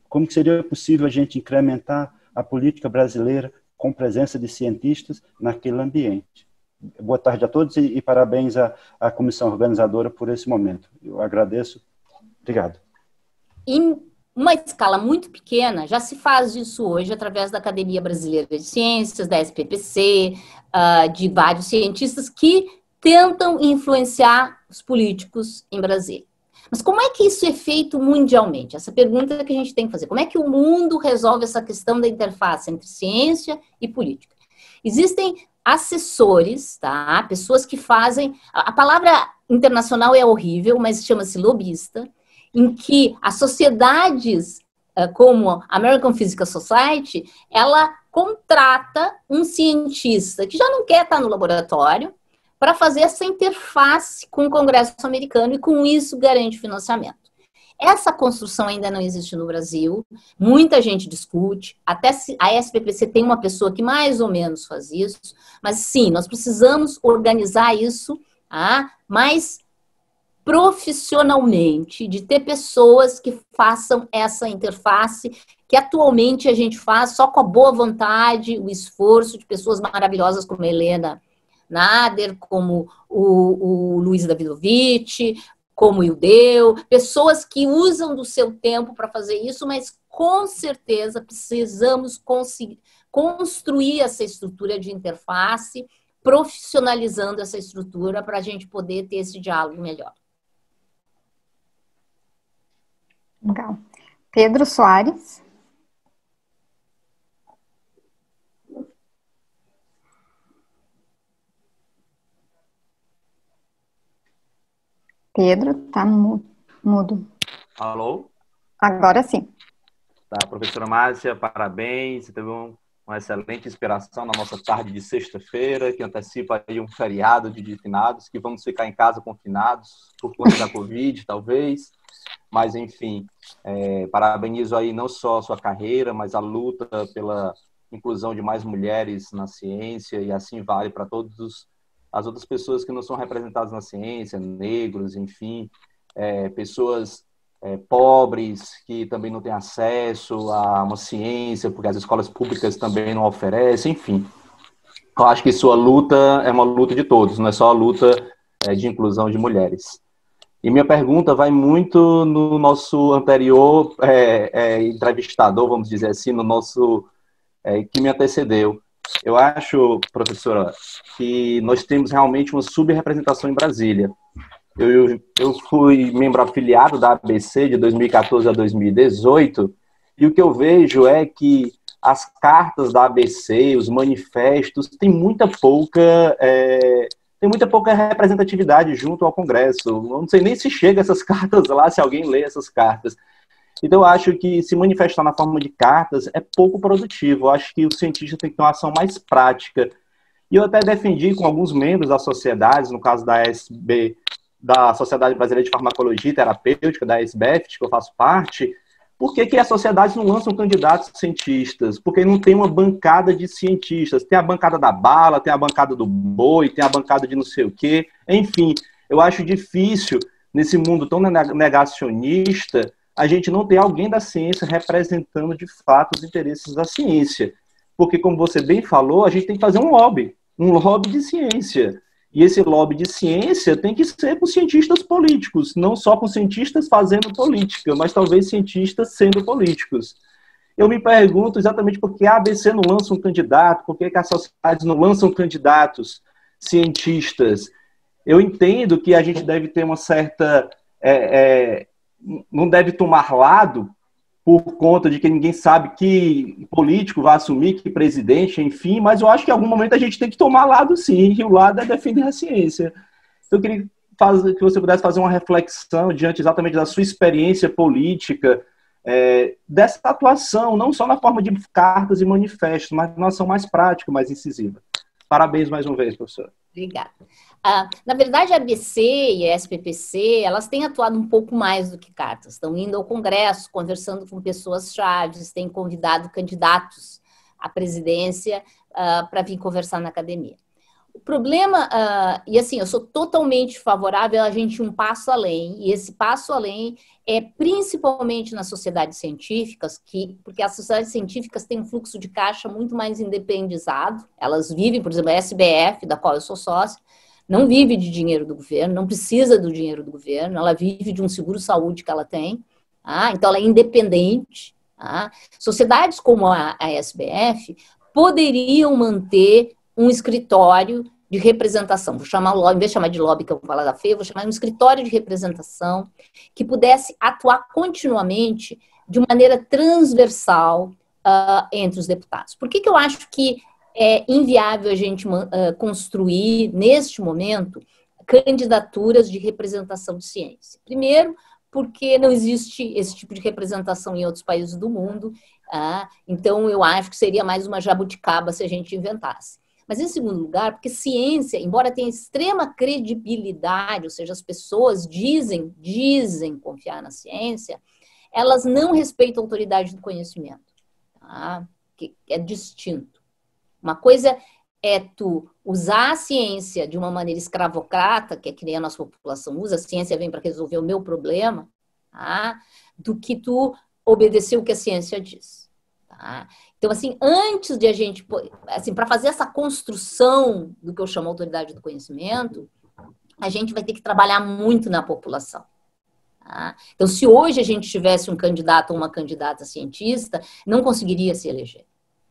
como que seria possível a gente incrementar a política brasileira com presença de cientistas naquele ambiente. Boa tarde a todos e, e parabéns à, à comissão organizadora por esse momento. Eu agradeço. Obrigado. Em uma escala muito pequena, já se faz isso hoje através da Academia Brasileira de Ciências, da S P P C, uh, de vários cientistas que tentam influenciar os políticos em Brasília. Mas como é que isso é feito mundialmente? Essa pergunta que a gente tem que fazer. Como é que o mundo resolve essa questão da interface entre ciência e política? Existem assessores, tá? Pessoas que fazem... A palavra internacional é horrível, mas chama-se lobista, em que as sociedades, como a American Physical Society, ela contrata um cientista que já não quer estar no laboratório para fazer essa interface com o Congresso americano e, com isso, garante financiamento. Essa construção ainda não existe no Brasil, muita gente discute, até a S P P C tem uma pessoa que mais ou menos faz isso, mas sim, nós precisamos organizar isso, ah, mais profissionalmente, de ter pessoas que façam essa interface, que atualmente a gente faz só com a boa vontade, o esforço de pessoas maravilhosas como a Helena Nader, como o, o Luiz Davidovich, como o Ildeu, pessoas que usam do seu tempo para fazer isso, mas com certeza precisamos conseguir, construir essa estrutura de interface, profissionalizando essa estrutura para a gente poder ter esse diálogo melhor. Legal. Pedro Soares. Pedro, tá mudo. Alô? Agora sim. Tá, professora Márcia, parabéns. Você teve um, uma excelente inspiração na nossa tarde de sexta-feira, que antecipa aí um feriado de finados, que vamos ficar em casa confinados por conta da Covid, talvez. Mas, enfim, é, parabenizo aí não só a sua carreira, mas a luta pela inclusão de mais mulheres na ciência, e assim vale para todos os as outras pessoas que não são representadas na ciência, negros, enfim, é, pessoas é, pobres que também não têm acesso a uma ciência, porque as escolas públicas também não oferecem, enfim. Eu acho que sua luta é uma luta de todos, não é só a luta é, de inclusão de mulheres. E minha pergunta vai muito no nosso anterior é, é, entrevistador, vamos dizer assim, no nosso é, que me antecedeu. Eu acho, professora, que nós temos realmente uma subrepresentação em Brasília. Eu, eu fui membro afiliado da A B C de dois mil e quatorze a dois mil e dezoito, e o que eu vejo é que as cartas da A B C, os manifestos, têm muita pouca, é, tem muita pouca representatividade junto ao Congresso. Eu não sei nem se chega essas cartas lá, se alguém lê essas cartas. Então, eu acho que se manifestar na forma de cartas é pouco produtivo. Eu acho que o cientista tem que ter uma ação mais prática. E eu até defendi com alguns membros das sociedades, no caso da S B, da Sociedade Brasileira de Farmacologia e Terapêutica, da S B F, de que eu faço parte, por que que as sociedades não lançam candidatos cientistas? Porque não tem uma bancada de cientistas. Tem a bancada da bala, tem a bancada do boi, tem a bancada de não sei o quê. Enfim, eu acho difícil, nesse mundo tão negacionista, a gente não ter alguém da ciência representando de fato os interesses da ciência. Porque, como você bem falou, a gente tem que fazer um lobby, um lobby de ciência. E esse lobby de ciência tem que ser com cientistas políticos, não só com cientistas fazendo política, mas talvez cientistas sendo políticos. Eu me pergunto exatamente por que a A B C não lança um candidato, por que as sociedades não lançam candidatos cientistas. Eu entendo que a gente deve ter uma certa... É, é, não deve tomar lado por conta de que ninguém sabe que político vai assumir, que presidente, enfim, mas eu acho que em algum momento a gente tem que tomar lado sim, e o lado é defender a ciência. Eu queria fazer, que você pudesse fazer uma reflexão diante exatamente da sua experiência política, é, dessa atuação, não só na forma de cartas e manifestos, mas uma ação mais prática, mais incisiva. Parabéns mais uma vez, professora. Obrigada. Ah, na verdade, a A B C e a S P P C, elas têm atuado um pouco mais do que cartas. Estão indo ao Congresso, conversando com pessoas-chave, têm convidado candidatos à presidência ah, para vir conversar na academia. O problema, uh, e assim, eu sou totalmente favorável a gente ir um passo além, e esse passo além é principalmente nas sociedades científicas, que, porque as sociedades científicas têm um fluxo de caixa muito mais independizado, elas vivem, por exemplo, a S B F, da qual eu sou sócia, não vive de dinheiro do governo, não precisa do dinheiro do governo, ela vive de um seguro-saúde que ela tem, tá? Então ela é independente. Tá? Sociedades como a, a S B F poderiam manter um escritório de representação, vou chamar, em vez de chamar de lobby, que eu vou falar da F E, vou chamar de um escritório de representação que pudesse atuar continuamente de maneira transversal uh, entre os deputados. Por que que eu acho que é inviável a gente uh, construir, neste momento, candidaturas de representação de ciência? Primeiro, porque não existe esse tipo de representação em outros países do mundo, uh, então eu acho que seria mais uma jabuticaba se a gente inventasse. Mas, em segundo lugar, porque ciência, embora tenha extrema credibilidade, ou seja, as pessoas dizem, dizem confiar na ciência, elas não respeitam a autoridade do conhecimento, tá? Que é distinto. Uma coisa é tu usar a ciência de uma maneira escravocrata, que é que nem a nossa população usa, a ciência vem para resolver o meu problema, tá? Do que tu obedecer o que a ciência diz. Tá? Então, assim, antes de a gente, assim, para fazer essa construção do que eu chamo autoridade do conhecimento, a gente vai ter que trabalhar muito na população. Tá? Então, se hoje a gente tivesse um candidato ou uma candidata cientista, não conseguiria se eleger.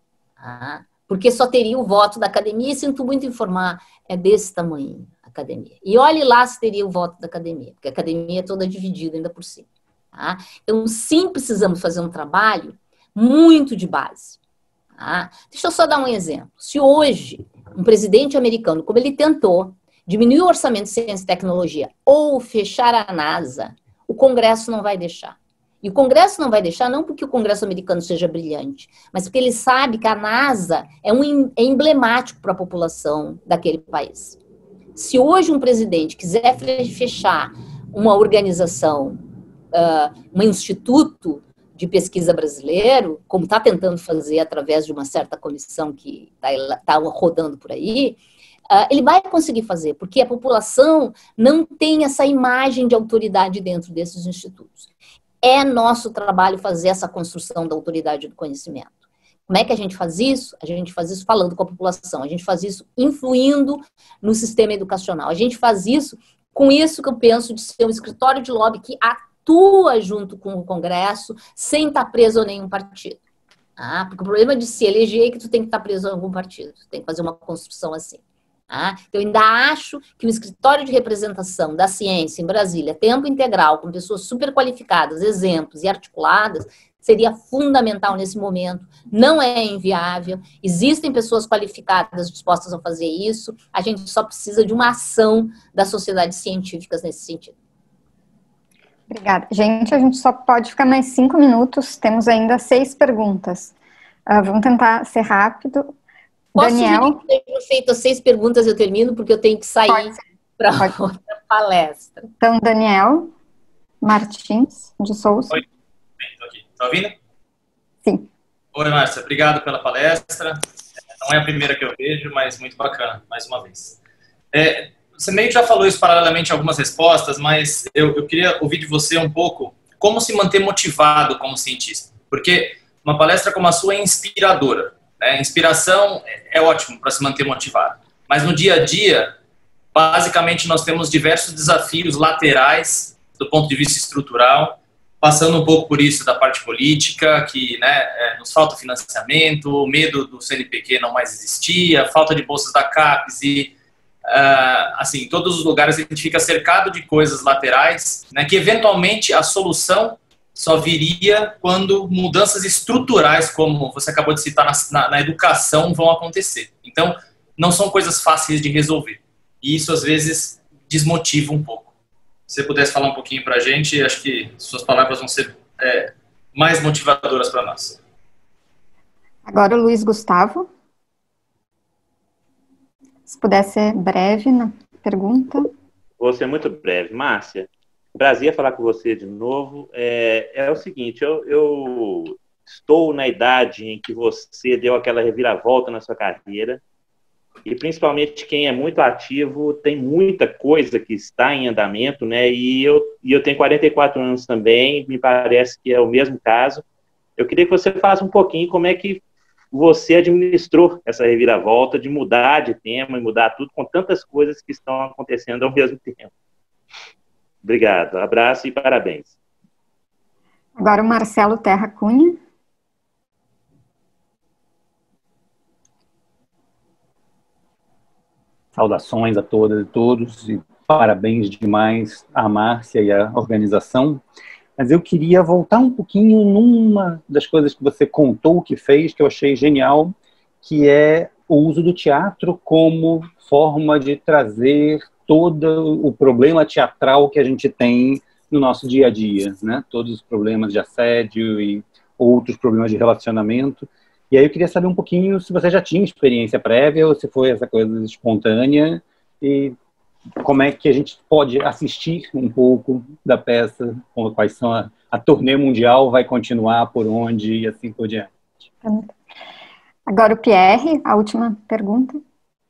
Tá? Porque só teria o voto da academia, e sinto muito informar, é desse tamanho a academia. E olhe lá se teria o voto da academia, porque a academia é toda dividida ainda por cima. Tá? Então, sim, precisamos fazer um trabalho muito de base. Tá? Deixa eu só dar um exemplo. Se hoje um presidente americano, como ele tentou, diminuir o orçamento de ciência e tecnologia ou fechar a NASA, o Congresso não vai deixar. E o Congresso não vai deixar não porque o Congresso americano seja brilhante, mas porque ele sabe que a NASA é, um, é emblemático para a população daquele país. Se hoje um presidente quiser fechar uma organização, uh, um instituto de pesquisa brasileiro, como está tentando fazer através de uma certa comissão que está tá rodando por aí, uh, ele vai conseguir fazer, porque a população não tem essa imagem de autoridade dentro desses institutos. É nosso trabalho fazer essa construção da autoridade do conhecimento. Como é que a gente faz isso? A gente faz isso falando com a população, a gente faz isso influindo no sistema educacional, a gente faz isso com isso que eu penso de ser um escritório de lobby que atua junto com o Congresso, sem estar preso a nenhum partido. Ah, porque o problema de se eleger é que tu tem que estar preso a algum partido, tu tem que fazer uma construção assim. Ah, então, eu ainda acho que o escritório de representação da ciência em Brasília, tempo integral, com pessoas super qualificadas, exemplos e articuladas, seria fundamental nesse momento. Não é inviável, existem pessoas qualificadas dispostas a fazer isso, a gente só precisa de uma ação das sociedades científicas nesse sentido. Obrigada. Gente, a gente só pode ficar mais cinco minutos, temos ainda seis perguntas. Uh, vamos tentar ser rápido. Posso Daniel? sugerir que eu feito as seis perguntas eu termino, porque eu tenho que sair para outra palestra. Então, Daniel Martins de Souza. Oi, estou aqui. Está ouvindo? Sim. Oi, Márcia, obrigado pela palestra. Não é a primeira que eu vejo, mas muito bacana, mais uma vez. É, você meio que já falou isso paralelamente em algumas respostas, mas eu, eu queria ouvir de você um pouco como se manter motivado como cientista. Porque uma palestra como a sua é inspiradora. Né? Inspiração é ótimo para se manter motivado. Mas no dia a dia, basicamente, nós temos diversos desafios laterais do ponto de vista estrutural, passando um pouco por isso da parte política, que né, é, nos falta financiamento, o medo do C N P Q não mais existia, falta de bolsas da CAPES e, uh, assim, em todos os lugares a gente fica cercado de coisas laterais, né, que eventualmente a solução só viria quando mudanças estruturais, como você acabou de citar, na, na, na educação, vão acontecer. Então, não são coisas fáceis de resolver. E isso, às vezes, desmotiva um pouco. Se você pudesse falar um pouquinho para a gente, acho que suas palavras vão ser é, mais motivadoras para nós. Agora o Luiz Gustavo. Se puder ser breve na pergunta. Vou ser muito breve. Márcia, prazer falar com você de novo. É, é o seguinte, eu, eu estou na idade em que você deu aquela reviravolta na sua carreira e principalmente quem é muito ativo, tem muita coisa que está em andamento, né? E eu, e eu tenho quarenta e quatro anos também, me parece que é o mesmo caso. Eu queria que você falasse um pouquinho como é que você administrou essa reviravolta de mudar de tema e mudar tudo com tantas coisas que estão acontecendo ao mesmo tempo. Obrigado, abraço e parabéns. Agora o Marcelo Terra Cunha. Saudações a todas e todos e parabéns demais à Márcia e à organização. Mas eu queria voltar um pouquinho numa das coisas que você contou que fez, que eu achei genial, que é o uso do teatro como forma de trazer todo o problema teatral que a gente tem no nosso dia a dia, né? Todos os problemas de assédio e outros problemas de relacionamento. E aí eu queria saber um pouquinho se você já tinha experiência prévia ou se foi essa coisa espontânea e como é que a gente pode assistir um pouco da peça, quais são a, a turnê mundial, vai continuar por onde e assim por diante. Agora o Pierre, a última pergunta.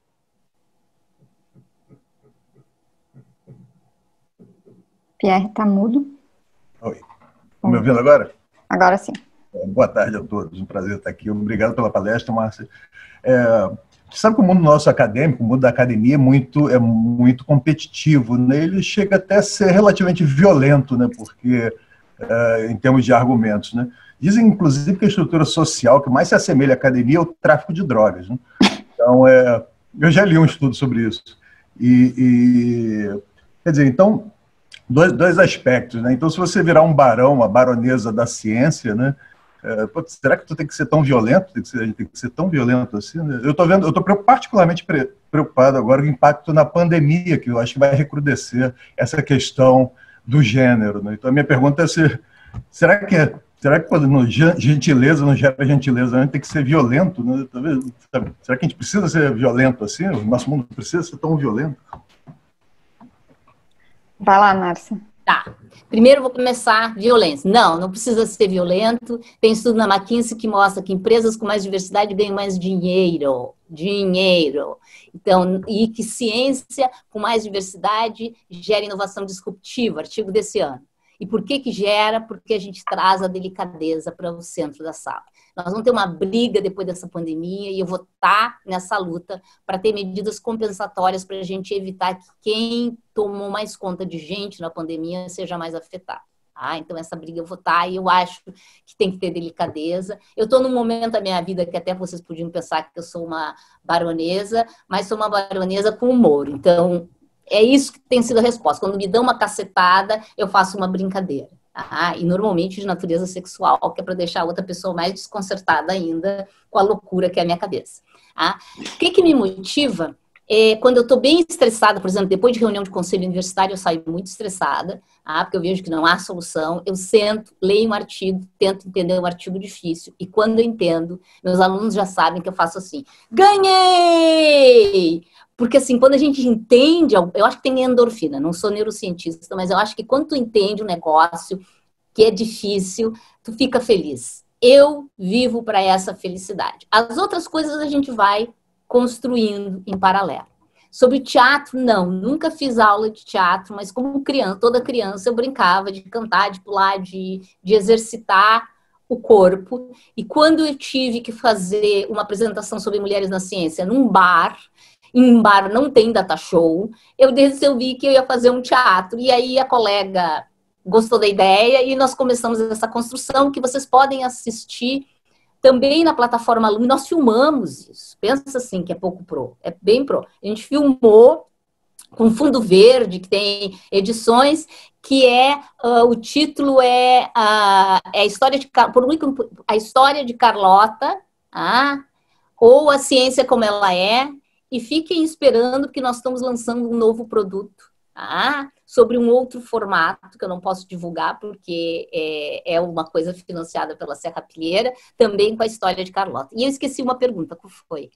Pierre está mudo. Oi. Estão me ouvindo agora? Agora sim. Boa tarde a todos, um prazer estar aqui. Obrigado pela palestra, Márcia. É, sabe que o mundo nosso acadêmico, o mundo da academia é muito, é muito competitivo, né? Ele chega até a ser relativamente violento, né? Porque, é, em termos de argumentos, né? Dizem, inclusive, que a estrutura social que mais se assemelha à academia é o tráfico de drogas, né? Então, é, eu já li um estudo sobre isso. E, e quer dizer, então, dois, dois aspectos, né? Então, se você virar um barão, uma baronesa da ciência, né? É, pô, será que tu tem que ser tão violento? Tem que ser, tem que ser tão violento assim? Né? Eu estou vendo, eu estou particularmente preocupado agora com o impacto na pandemia, que eu acho que vai recrudescer essa questão do gênero. Né? Então a minha pergunta é se, será que será que no, gentileza não gera gentileza, a gente tem que ser violento? Né? Talvez, sabe? Será que a gente precisa ser violento assim? O nosso mundo precisa ser tão violento? Vai lá, Márcia. Tá. Primeiro vou começar violência. Não, não precisa ser violento. Tem estudo na McKinsey que mostra que empresas com mais diversidade ganham mais dinheiro. Dinheiro. Então, e que ciência com mais diversidade gera inovação disruptiva, artigo desse ano. E por que que gera? Porque a gente traz a delicadeza para o centro da sala. Nós vamos ter uma briga depois dessa pandemia e eu vou estar nessa luta para ter medidas compensatórias para a gente evitar que quem tomou mais conta de gente na pandemia seja mais afetado. Ah, então essa briga eu vou estar e eu acho que tem que ter delicadeza. Eu estou num momento da minha vida que até vocês podiam pensar que eu sou uma baronesa, mas sou uma baronesa com humor. Então, é isso que tem sido a resposta. Quando me dão uma cacetada, eu faço uma brincadeira. Ah, e normalmente de natureza sexual, que é para deixar a outra pessoa mais desconcertada ainda com a loucura que é a minha cabeça. Ah, o que que me motiva? É, quando eu estou bem estressada, por exemplo, depois de reunião de conselho universitário, eu saio muito estressada, ah, porque eu vejo que não há solução, eu sento, leio um artigo, tento entender um artigo difícil, e quando eu entendo, meus alunos já sabem que eu faço assim, ganhei! Porque, assim, quando a gente entende, eu acho que tem endorfina, não sou neurocientista, mas eu acho que quando tu entende um negócio que é difícil, tu fica feliz. Eu vivo para essa felicidade. As outras coisas a gente vai construindo em paralelo. Sobre teatro, não, nunca fiz aula de teatro, mas como criança, toda criança eu brincava de cantar, de pular, de, de exercitar o corpo. E quando eu tive que fazer uma apresentação sobre mulheres na ciência num bar, em bar não tem data show, eu resolvi que eu ia fazer um teatro, e aí a colega gostou da ideia, e nós começamos essa construção, que vocês podem assistir também na plataforma Lume. Nós filmamos isso, pensa assim que é pouco pro, é bem pro, a gente filmou com fundo verde, que tem edições, que é, uh, o título é, uh, é a, história de, a história de Carlota, ah, ou A Ciência Como Ela É. E fiquem esperando, porque nós estamos lançando um novo produto, tá? Sobre um outro formato, que eu não posso divulgar, porque é, é uma coisa financiada pela Serra Pilheira, também com a história de Carlota. E eu esqueci uma pergunta, qual foi?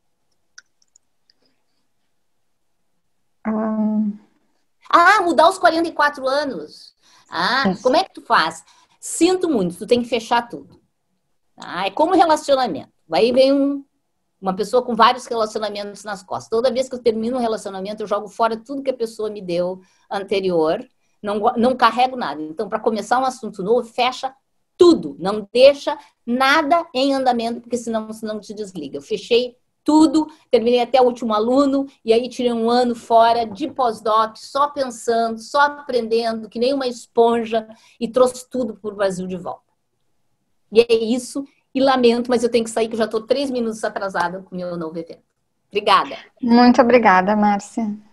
Hum... Ah, mudar os quarenta e quatro anos. Ah, como é que tu faz? Sinto muito, tu tem que fechar tudo. Ah, é como relacionamento. Aí vem um Uma pessoa com vários relacionamentos nas costas. Toda vez que eu termino um relacionamento, eu jogo fora tudo que a pessoa me deu anterior, não, não carrego nada. Então, para começar um assunto novo, fecha tudo, não deixa nada em andamento, porque senão, senão te desliga. Eu fechei tudo, terminei até o último aluno, e aí tirei um ano fora de pós-doc, só pensando, só aprendendo, que nem uma esponja, e trouxe tudo para o Brasil de volta. E é isso, e lamento, mas eu tenho que sair, que eu já estou três minutos atrasada com o meu novo evento. Obrigada. Muito obrigada, Márcia.